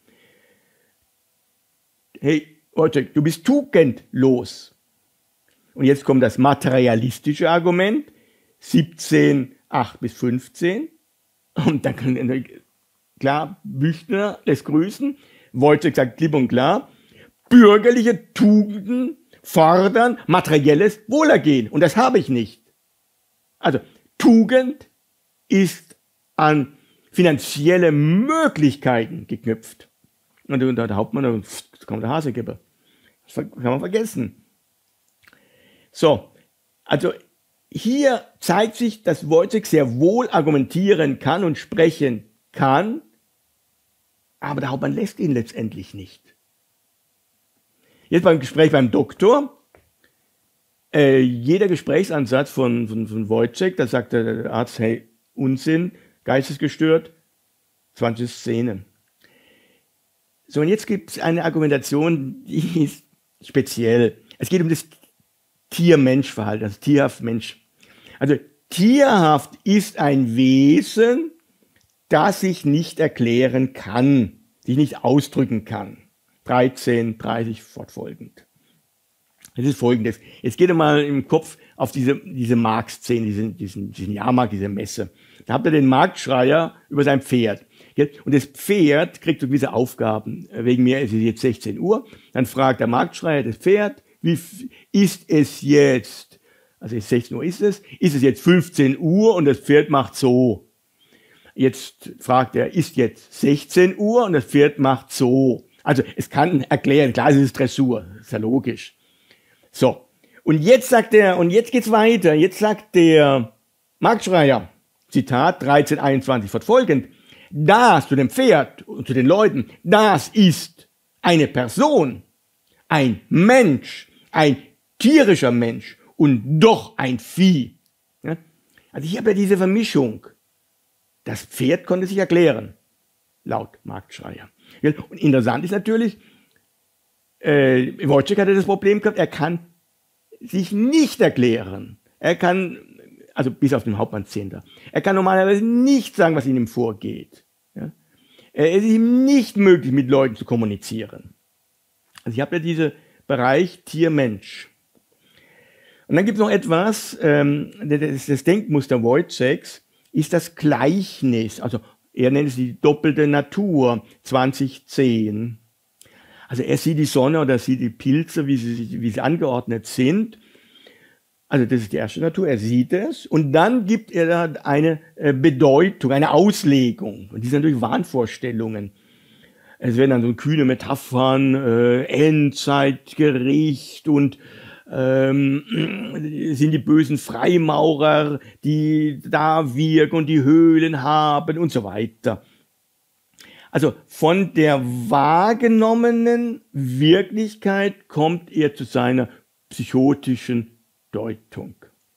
Hey, Wojciech, du bist tugendlos. Und jetzt kommt das materialistische Argument. 17, 8 bis 15. Und dann kann, klar, Büchner lässt grüßen. Wojciech sagt klipp und klar, bürgerliche Tugenden fordern materielles Wohlergehen. Und das habe ich nicht. Also, Tugend ist an finanzielle Möglichkeiten geknüpft. Und der Hauptmann, da kommt der Hasegeber. Das kann man vergessen. So, also, hier zeigt sich, dass Wojciech sehr wohl argumentieren kann und sprechen kann, aber der Hauptmann lässt ihn letztendlich nicht. Jetzt beim Gespräch beim Doktor, jeder Gesprächsansatz von Wojciech, da sagt der Arzt, hey, Unsinn, geistesgestört, 20 Szenen. So, und jetzt gibt es eine Argumentation, die ist speziell. Es geht um das Tier-Mensch-Verhalten, also tierhaft-Mensch. Also tierhaft ist ein Wesen, das sich nicht erklären kann, sich nicht ausdrücken kann. 13, 30 fortfolgend. Das ist Folgendes. Jetzt geht mal im Kopf auf diese Marktszene, diesen Jahrmarkt, diese Messe. Da habt ihr den Marktschreier über sein Pferd. Und das Pferd kriegt so gewisse Aufgaben. Wegen mir ist es jetzt 16 Uhr. Dann fragt der Marktschreier das Pferd, wie ist es jetzt Also 16 Uhr ist es jetzt 15 Uhr und das Pferd macht so. Jetzt fragt er, ist jetzt 16 Uhr und das Pferd macht so. Also es kann erklären, klar, es ist Dressur, ist ja logisch. So, und jetzt sagt er, und jetzt geht's weiter, jetzt sagt der Marktschreier, Zitat 1321 fortfolgend, das zu dem Pferd und zu den Leuten, das ist eine Person, ein Mensch, ein tierischer Mensch und doch ein Vieh. Ja? Also hier habe ja diese Vermischung. Das Pferd konnte sich erklären, laut Marktschreier. Ja? Und interessant ist natürlich, Wojciech hatte das Problem gehabt, er kann sich nicht erklären. Er kann, also bis auf den Hauptmannszehnter, er kann normalerweise nicht sagen, was in ihm vorgeht. Ja? Es ist ihm nicht möglich, mit Leuten zu kommunizieren. Also ich habe ja diesen Bereich Tier-Mensch. Und dann gibt es noch etwas, das Denkmuster Wojciechs ist das Gleichnis, also er nennt es die doppelte Natur, 2010. Also er sieht die Sonne oder sieht die Pilze, wie sie angeordnet sind. Also das ist die erste Natur, er sieht es. Und dann gibt er da eine Bedeutung, eine Auslegung. Und die sind natürlich Wahnvorstellungen. Es werden dann so kühne Metaphern, Endzeitgericht und sind die bösen Freimaurer, die da wirken und die Höhlen haben und so weiter. Also von der wahrgenommenen Wirklichkeit kommt er zu seiner psychotischen Deutung.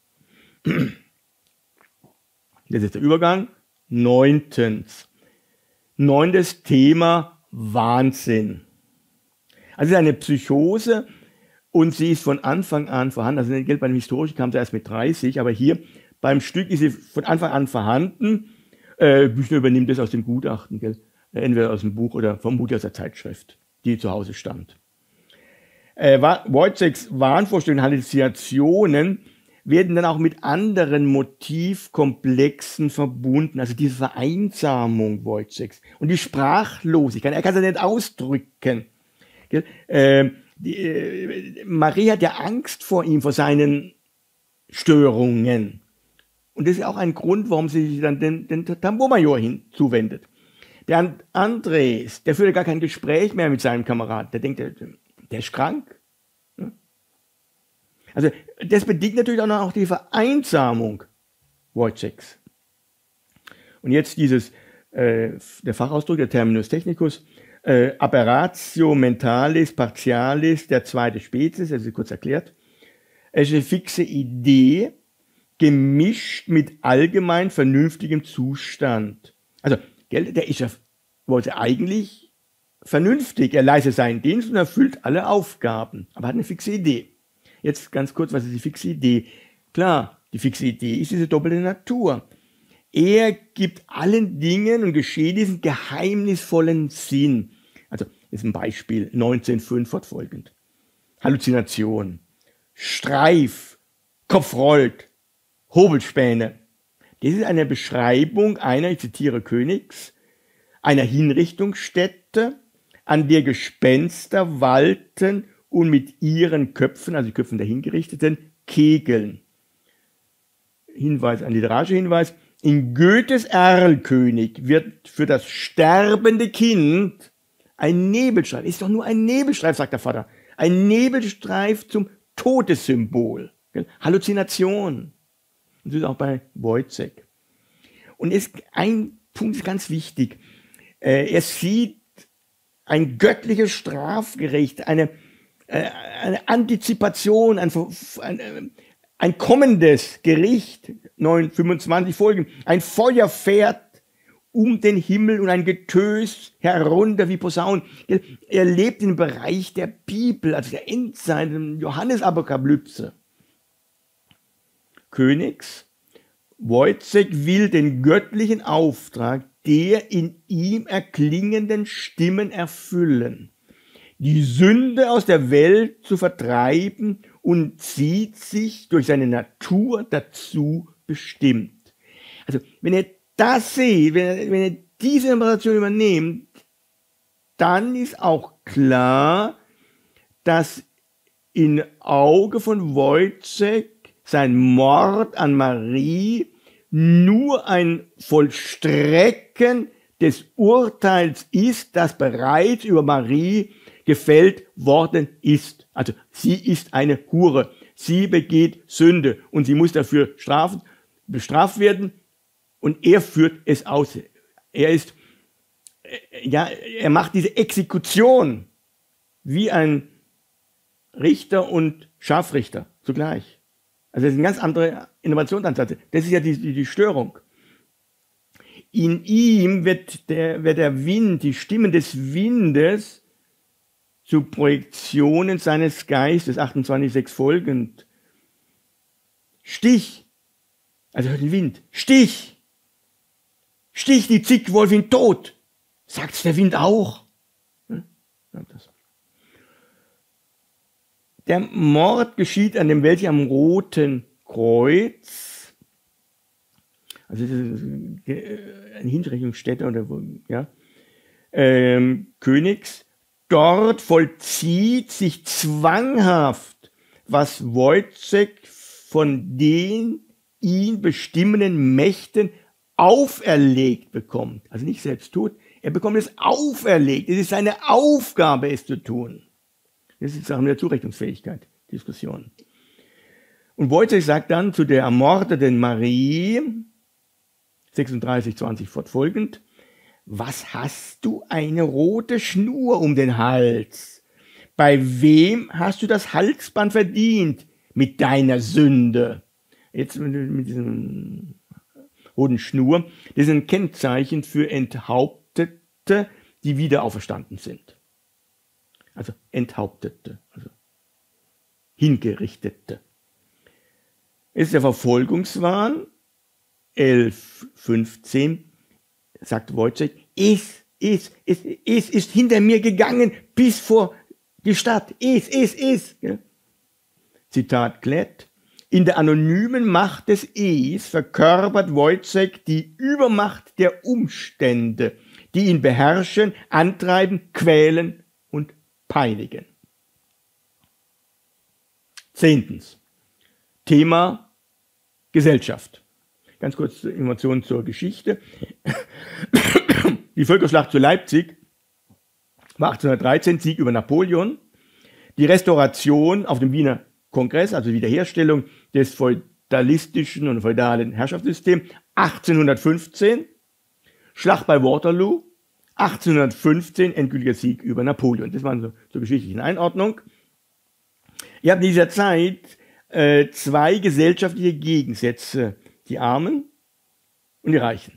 Das ist der Übergang. Neuntens. Neuntes Thema Wahnsinn. Also es ist eine Psychose und sie ist von Anfang an vorhanden. Also bei dem Historischen kam sie erst mit 30, aber hier beim Stück ist sie von Anfang an vorhanden. Büchner übernimmt das aus dem Gutachten, gell? Entweder aus dem Buch oder vermutlich aus der Zeitschrift, die zu Hause stand. Wojciechs Wahnvorstellungen, Halluzinationen werden dann auch mit anderen Motivkomplexen verbunden. Also diese Vereinsamung Wojciechs und die Sprachlosigkeit. Er kann es nicht ausdrücken. Marie hat ja Angst vor ihm, vor seinen Störungen. Und das ist auch ein Grund, warum sie sich dann den Tambourmajor zuwendet. Der Andres, der führt gar kein Gespräch mehr mit seinem Kameraden. Der denkt, der ist krank. Also das bedingt natürlich auch die Vereinsamung Wojciechs. Und jetzt der Fachausdruck, der Terminus technicus, Aberratio mentalis partialis, der zweite Spezies, das ist kurz erklärt. Es ist eine fixe Idee, gemischt mit allgemein vernünftigem Zustand. Also, der ist ja eigentlich vernünftig. Er leistet seinen Dienst und erfüllt alle Aufgaben, aber hat eine fixe Idee. Jetzt ganz kurz, was ist die fixe Idee? Klar, die fixe Idee ist diese doppelte Natur. Er gibt allen Dingen und Geschehnissen geheimnisvollen Sinn. Also, das ist ein Beispiel, 19,5 fortfolgend. Halluzination, Streif, Kopf rollt, Hobelspäne. Das ist eine Beschreibung einer, ich zitiere Königs, einer Hinrichtungsstätte, an der Gespenster walten und mit ihren Köpfen, also die Köpfen der Hingerichteten, kegeln. Hinweis, ein literarischer Hinweis. In Goethes Erlkönig wird für das sterbende Kind ein Nebelstreif, ist doch nur ein Nebelstreif, sagt der Vater, ein Nebelstreif zum Todessymbol. Halluzination. Und das ist auch bei Wojciech. Und ein Punkt ist ganz wichtig. Er sieht ein göttliches Strafgericht, eine Antizipation, ein kommendes Gericht, 25 Folgen, ein Feuer fährt um den Himmel und ein Getös herunter wie Posaunen. Er lebt im Bereich der Bibel, also der Endzeit, Johannesapokalypse. Königs, Wojciech will den göttlichen Auftrag der in ihm erklingenden Stimmen erfüllen, die Sünde aus der Welt zu vertreiben und sieht sich durch seine Natur dazu bestimmt. Also wenn er das sieht, wenn er diese Interpretation übernimmt, dann ist auch klar, dass im Auge von Wojciech sein Mord an Marie nur ein Vollstrecken des Urteils ist, das bereits über Marie gefällt worden ist. Also sie ist eine Hure, sie begeht Sünde und sie muss dafür bestraft werden und er führt es aus. Er macht diese Exekution wie ein Richter und Scharfrichter zugleich. Also das ist ein ganz anderer Innovationsansatz. Das ist ja die Störung. In ihm wird der Wind, die Stimmen des Windes zu Projektionen seines Geistes, 28,6 folgend. Stich, also hört den Wind, Stich die Zickwolfin tot, sagt der Wind auch. Der Mord geschieht an dem welchen am Roten Kreuz, also das ist eine Hinrichtungsstätte oder Königs. Dort vollzieht sich zwanghaft, was Wojciech von den ihn bestimmenden Mächten auferlegt bekommt. Also nicht selbst tut, er bekommt es auferlegt. Es ist seine Aufgabe, es zu tun. Das ist Sache der Zurechnungsfähigkeit, Diskussion. Und Wojciech sagt dann zu der ermordeten Marie, 36,20 fortfolgend, was hast du eine rote Schnur um den Hals? Bei wem hast du das Halsband verdient mit deiner Sünde? Jetzt mit diesem roten Schnur, das ist ein Kennzeichen für Enthauptete, die wieder auferstanden sind. Also Enthauptete, also Hingerichtete. Es ist der Verfolgungswahn, 11,15, sagt Wojciech, es ist hinter mir gegangen bis vor die Stadt. Ja. Zitat Klett. In der anonymen Macht des Es verkörpert Wojciech die Übermacht der Umstände, die ihn beherrschen, antreiben, quälen und peinigen. 10. Thema Gesellschaft. Ganz kurz Informationen zur Geschichte. Die Völkerschlacht zu Leipzig war 1813, Sieg über Napoleon. Die Restauration auf dem Wiener Kongress, also Wiederherstellung des feudalistischen und feudalen Herrschaftssystems, 1815. Schlacht bei Waterloo, 1815, endgültiger Sieg über Napoleon. Das waren so zur geschichtlichen Einordnung. Ihr habt in dieser Zeit zwei gesellschaftliche Gegensätze, die Armen und die Reichen.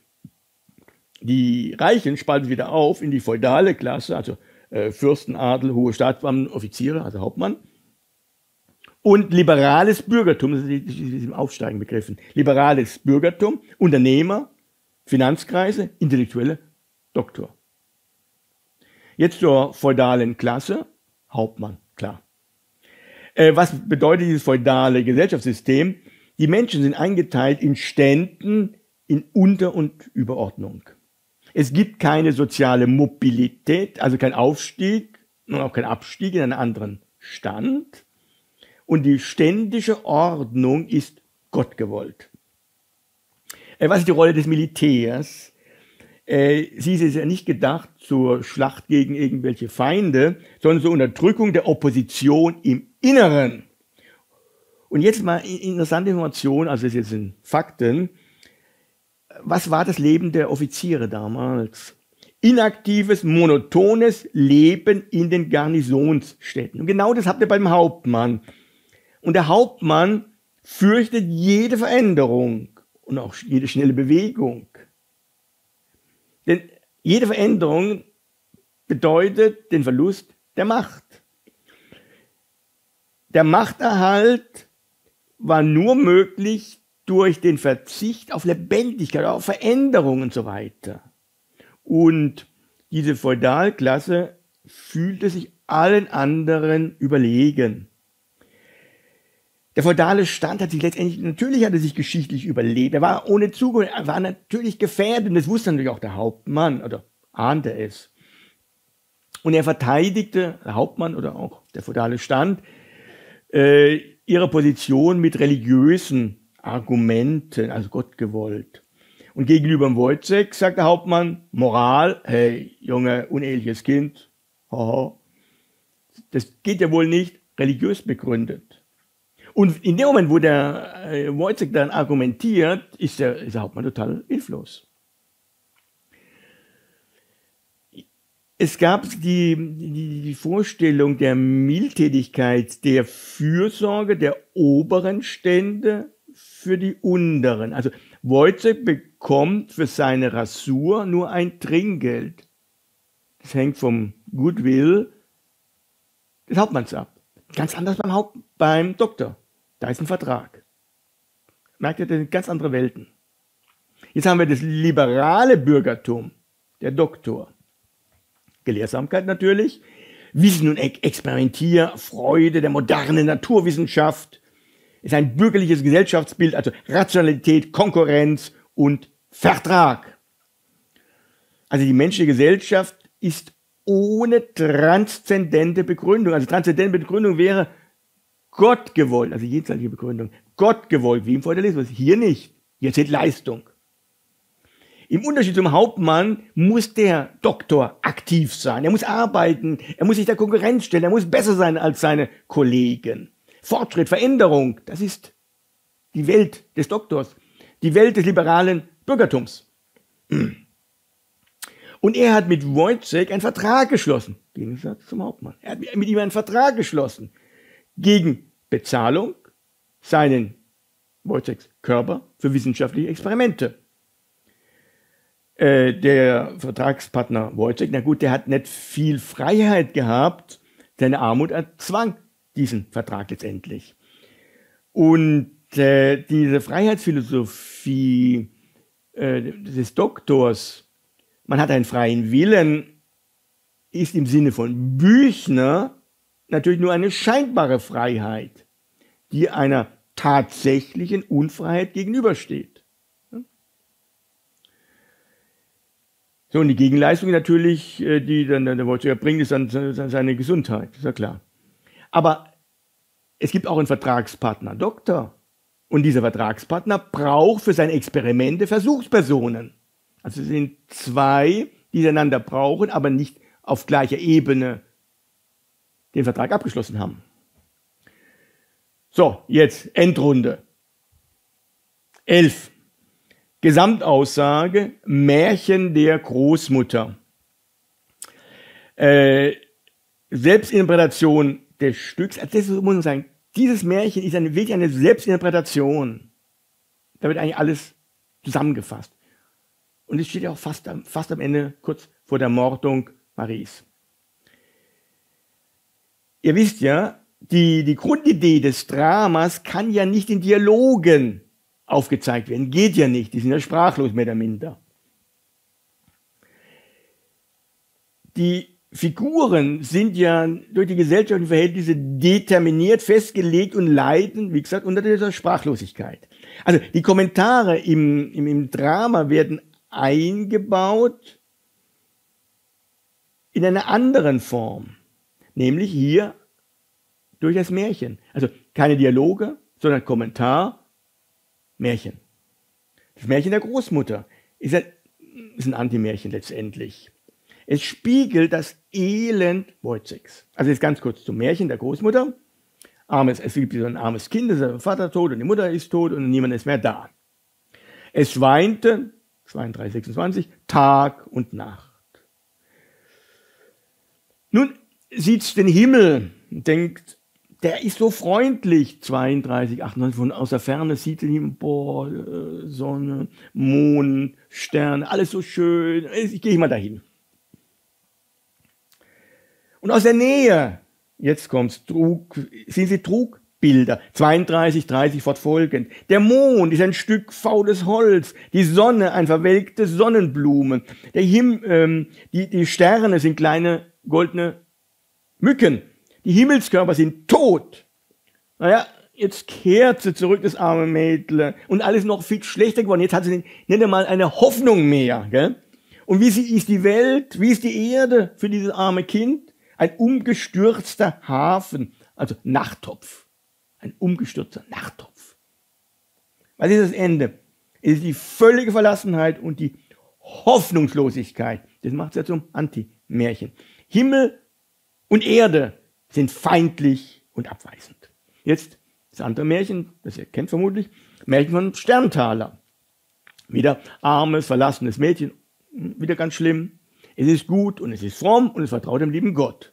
Die Reichen spalten wieder auf in die feudale Klasse, also Fürsten, Adel, hohe Staatsbeamten, Offiziere, also Hauptmann, und liberales Bürgertum, das ist im Aufsteigen begriffen, liberales Bürgertum, Unternehmer, Finanzkreise, Intellektuelle, Doktor. Jetzt zur feudalen Klasse, Hauptmann, klar. Was bedeutet dieses feudale Gesellschaftssystem? Die Menschen sind eingeteilt in Ständen, in Unter- und Überordnung. Es gibt keine soziale Mobilität, also kein Aufstieg und auch kein Abstieg in einen anderen Stand. Und die ständische Ordnung ist Gottgewollt. Was ist die Rolle des Militärs? Sie ist ja nicht gedacht zur Schlacht gegen irgendwelche Feinde, sondern zur Unterdrückung der Opposition im Inneren. Und jetzt mal interessante Information, also das jetzt sind Fakten. Was war das Leben der Offiziere damals? Inaktives, monotones Leben in den Garnisonsstädten. Und genau das habt ihr beim Hauptmann. Und der Hauptmann fürchtet jede Veränderung und auch jede schnelle Bewegung. Denn jede Veränderung bedeutet den Verlust der Macht. Der Machterhalt war nur möglich durch den Verzicht auf Lebendigkeit, auf Veränderung und so weiter. Und diese Feudalklasse fühlte sich allen anderen überlegen. Der feudale Stand hat sich letztendlich, natürlich hat er sich geschichtlich überlebt. Er war ohne Zukunft, er war natürlich gefährdet. Und das wusste natürlich auch der Hauptmann oder ahnte es. Und er verteidigte, der Hauptmann oder auch der feudale Stand, ihre Position mit religiösen Argumenten, also Gott gewollt. Und gegenüber dem Wojciech sagt der Hauptmann, Moral, hey, Junge, uneheliches Kind, haha, das geht ja wohl nicht, religiös begründet. Und in dem Moment, wo der Wojciech dann argumentiert, ist der Hauptmann total hilflos. Es gab die Vorstellung der Mildtätigkeit, der Fürsorge der oberen Stände für die unteren. Also Wojciech bekommt für seine Rasur nur ein Trinkgeld. Das hängt vom Goodwill des Hauptmanns ab. Ganz anders beim Doktor. Da ist ein Vertrag. Merkt ihr, das sind ganz andere Welten. Jetzt haben wir das liberale Bürgertum, der Doktor. Gelehrsamkeit natürlich, Wissen und Experimentierfreude der modernen Naturwissenschaft, ist ein bürgerliches Gesellschaftsbild, also Rationalität, Konkurrenz und Vertrag. Also die menschliche Gesellschaft ist ohne transzendente Begründung. Also transzendente Begründung wäre Gott gewollt, also jenseitige Begründung, Gott gewollt, wie im Feudalismus. Hier nicht, hier zählt Leistung. Im Unterschied zum Hauptmann muss der Doktor aktiv sein, er muss arbeiten, er muss sich der Konkurrenz stellen, er muss besser sein als seine Kollegen. Fortschritt, Veränderung, das ist die Welt des Doktors, die Welt des liberalen Bürgertums. Und er hat mit Wojciech einen Vertrag geschlossen, im Gegensatz zum Hauptmann. Er hat mit ihm einen Vertrag geschlossen, gegen Bezahlung seinen Wojciechs Körper für wissenschaftliche Experimente. Der Vertragspartner Wojciech, na gut, der hat nicht viel Freiheit gehabt, seine Armut erzwang diesen Vertrag letztendlich. Und diese Freiheitsphilosophie des Doktors, man hat einen freien Willen, ist im Sinne von Büchner natürlich nur eine scheinbare Freiheit, die einer tatsächlichen Unfreiheit gegenübersteht. So, und die Gegenleistung natürlich, die dann der Wojciech erbringt, ist dann seine Gesundheit, ist ja klar. Aber es gibt auch einen Vertragspartner, Doktor. Und dieser Vertragspartner braucht für seine Experimente Versuchspersonen. Also es sind zwei, die einander brauchen, aber nicht auf gleicher Ebene den Vertrag abgeschlossen haben. So, jetzt Endrunde. 11. Gesamtaussage, Märchen der Großmutter. Selbstinterpretation des Stücks, also das muss man sagen, dieses Märchen ist wirklich eine Selbstinterpretation. Da wird eigentlich alles zusammengefasst. Und es steht ja auch fast am Ende, kurz vor der Mordung Maries. Ihr wisst ja, die Grundidee des Dramas kann ja nicht in Dialogen aufgezeigt werden. Geht ja nicht, die sind ja sprachlos mehr oder minder. Die Figuren sind ja durch die gesellschaftlichen Verhältnisse determiniert, festgelegt und leiden, wie gesagt, unter dieser Sprachlosigkeit. Also die Kommentare im Drama werden eingebaut in einer anderen Form, nämlich hier durch das Märchen. Also keine Dialoge, sondern Kommentar, Märchen. Das Märchen der Großmutter ist ein Antimärchen letztendlich. Es spiegelt das Elend Wojciechs. Also jetzt ganz kurz zum Märchen der Großmutter. Es gibt so ein armes Kind, der Vater tot und die Mutter ist tot und niemand ist mehr da. Es weinte, 32, 26, Tag und Nacht. Nun sieht es den Himmel und denkt, der ist so freundlich, 32, 98, von aus der Ferne sieht den Himmel, boah, Sonne, Mond, Sterne, alles so schön, ich gehe mal dahin. Und aus der Nähe, jetzt kommt's, sind sie Trugbilder, 32, 30 fortfolgend. Der Mond ist ein Stück faules Holz, die Sonne ein verwelktes Sonnenblumen, die Sterne sind kleine goldene Mücken, die Himmelskörper sind tot. Naja, jetzt kehrt sie zurück, das arme Mädle, und alles noch viel schlechter geworden. Jetzt hat sie nicht einmal eine Hoffnung mehr. Gell? Und wie ist die Welt, wie ist die Erde für dieses arme Kind? Ein umgestürzter Hafen, also Nachttopf. ein umgestürzter Nachttopf. Was ist das Ende? Es ist die völlige Verlassenheit und die Hoffnungslosigkeit. Das macht es ja zum Anti-Märchen. Himmel und Erde sind feindlich und abweisend. Jetzt das andere Märchen, das ihr kennt vermutlich, Märchen von Sterntaler. Wieder armes, verlassenes Mädchen, wieder ganz schlimm. Es ist gut und es ist fromm und es vertraut dem lieben Gott.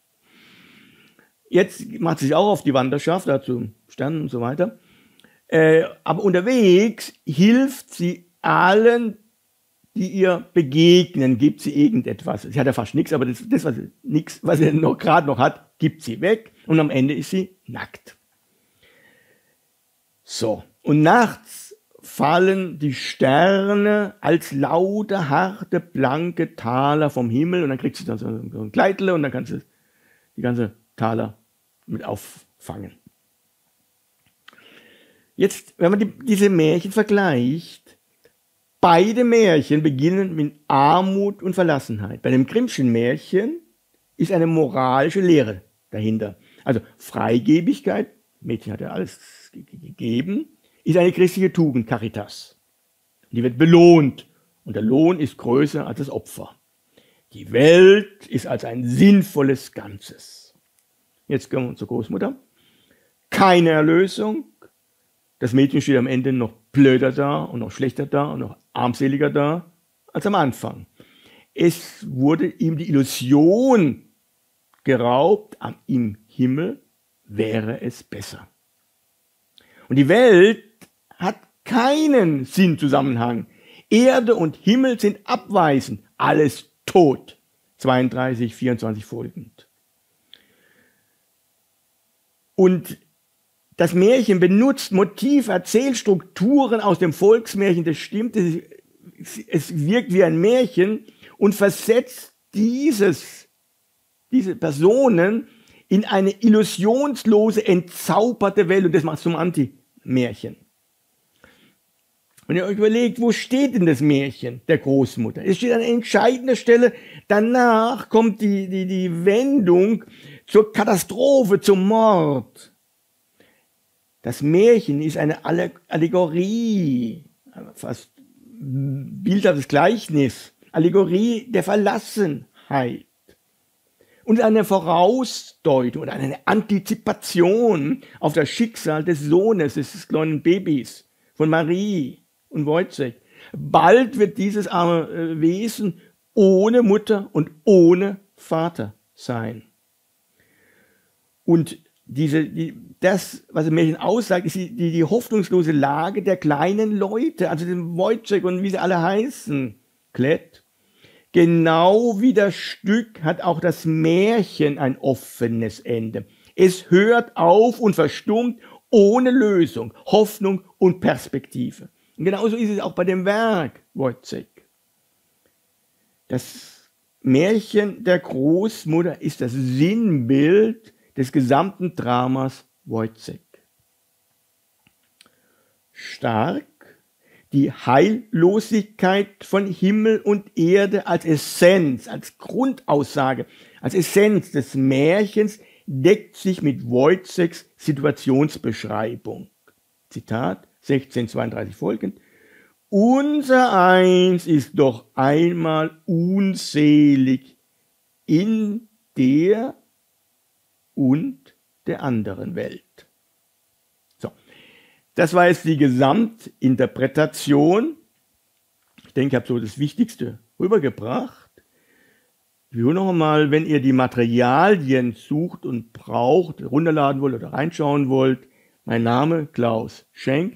Jetzt macht sie sich auch auf die Wanderschaft, dazu Sternen und so weiter. Aber unterwegs hilft sie allen, die ihr begegnen, gibt sie irgendetwas. Sie hat ja fast nichts, aber das was sie gerade noch hat, gibt sie weg. Und am Ende ist sie nackt. So, und nachts fallen die Sterne als lauter, harte, blanke Taler vom Himmel und dann kriegt sie dann so ein Kleidle und dann kann sie die ganze Taler mit auffangen. Jetzt, wenn man diese Märchen vergleicht, beide Märchen beginnen mit Armut und Verlassenheit. Bei dem Grimmschen Märchen ist eine moralische Lehre dahinter. Also Freigebigkeit, Mädchen hat ja alles gegeben, ist eine christliche Tugend, Caritas. Die wird belohnt und der Lohn ist größer als das Opfer. Die Welt ist als ein sinnvolles Ganzes. Jetzt kommen wir zur Großmutter. Keine Erlösung. Das Mädchen steht am Ende noch blöder da und noch schlechter da und noch armseliger da als am Anfang. Es wurde ihm die Illusion geraubt, im Himmel wäre es besser. Und die Welt hat keinen Sinnzusammenhang. Erde und Himmel sind abweisend, alles tot. 32, 24 folgend. Und das Märchen benutzt Motiv, Erzählstrukturen aus dem Volksmärchen, das stimmt, es wirkt wie ein Märchen und versetzt diese Personen in eine illusionslose, entzauberte Welt und das macht es zum Anti-Märchen. Wenn ihr euch überlegt, wo steht denn das Märchen der Großmutter? Es steht an entscheidender Stelle, danach kommt die Wendung zur Katastrophe, zum Mord. Das Märchen ist eine Allegorie, fast bildhaftes Gleichnis, Allegorie der Verlassenheit und eine Vorausdeutung und eine Antizipation auf das Schicksal des Sohnes, des kleinen Babys von Marie und Wojciech. Bald wird dieses arme Wesen ohne Mutter und ohne Vater sein. Und das, was im Märchen aussagt, ist die hoffnungslose Lage der kleinen Leute, also den Wojciech und wie sie alle heißen, Klett. Genau wie das Stück hat auch das Märchen ein offenes Ende. Es hört auf und verstummt ohne Lösung, Hoffnung und Perspektive. Und genauso ist es auch bei dem Werk Wojciech. Das Märchen der Großmutter ist das Sinnbild des gesamten Dramas Wojciech. Stark die Heillosigkeit von Himmel und Erde als Essenz, als Grundaussage, als Essenz des Märchens deckt sich mit Wojciechs Situationsbeschreibung. Zitat 1632 folgend. Unser Eins ist doch einmal unselig in der und der anderen Welt. So, das war jetzt die Gesamtinterpretation. Ich denke, ich habe so das Wichtigste rübergebracht. Ich will noch einmal, wenn ihr die Materialien sucht und braucht, runterladen wollt oder reinschauen wollt, mein Name Klaus Schenk,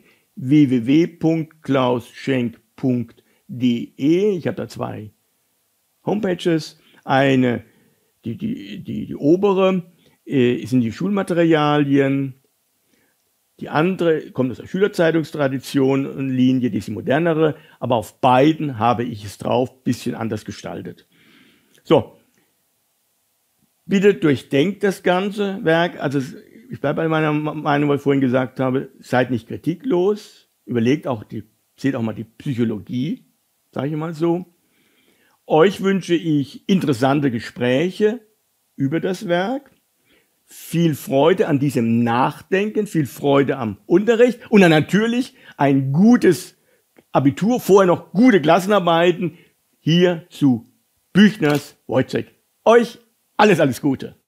www.klausschenk.de. Ich habe da 2 Homepages. Eine, die obere, sind die Schulmaterialien. Die andere kommt aus der Schülerzeitungstradition und Linie, die ist die modernere, aber auf beiden habe ich es drauf, bisschen anders gestaltet. So, bitte durchdenkt das ganze Werk, also ich bleibe bei meiner Meinung, was ich vorhin gesagt habe, seid nicht kritiklos, überlegt auch, seht auch mal die Psychologie, sage ich mal so. Euch wünsche ich interessante Gespräche über das Werk. viel Freude an diesem Nachdenken, viel Freude am Unterricht und dann natürlich ein gutes Abitur, vorher noch gute Klassenarbeiten hier zu Büchners Wojciech. Euch alles Gute.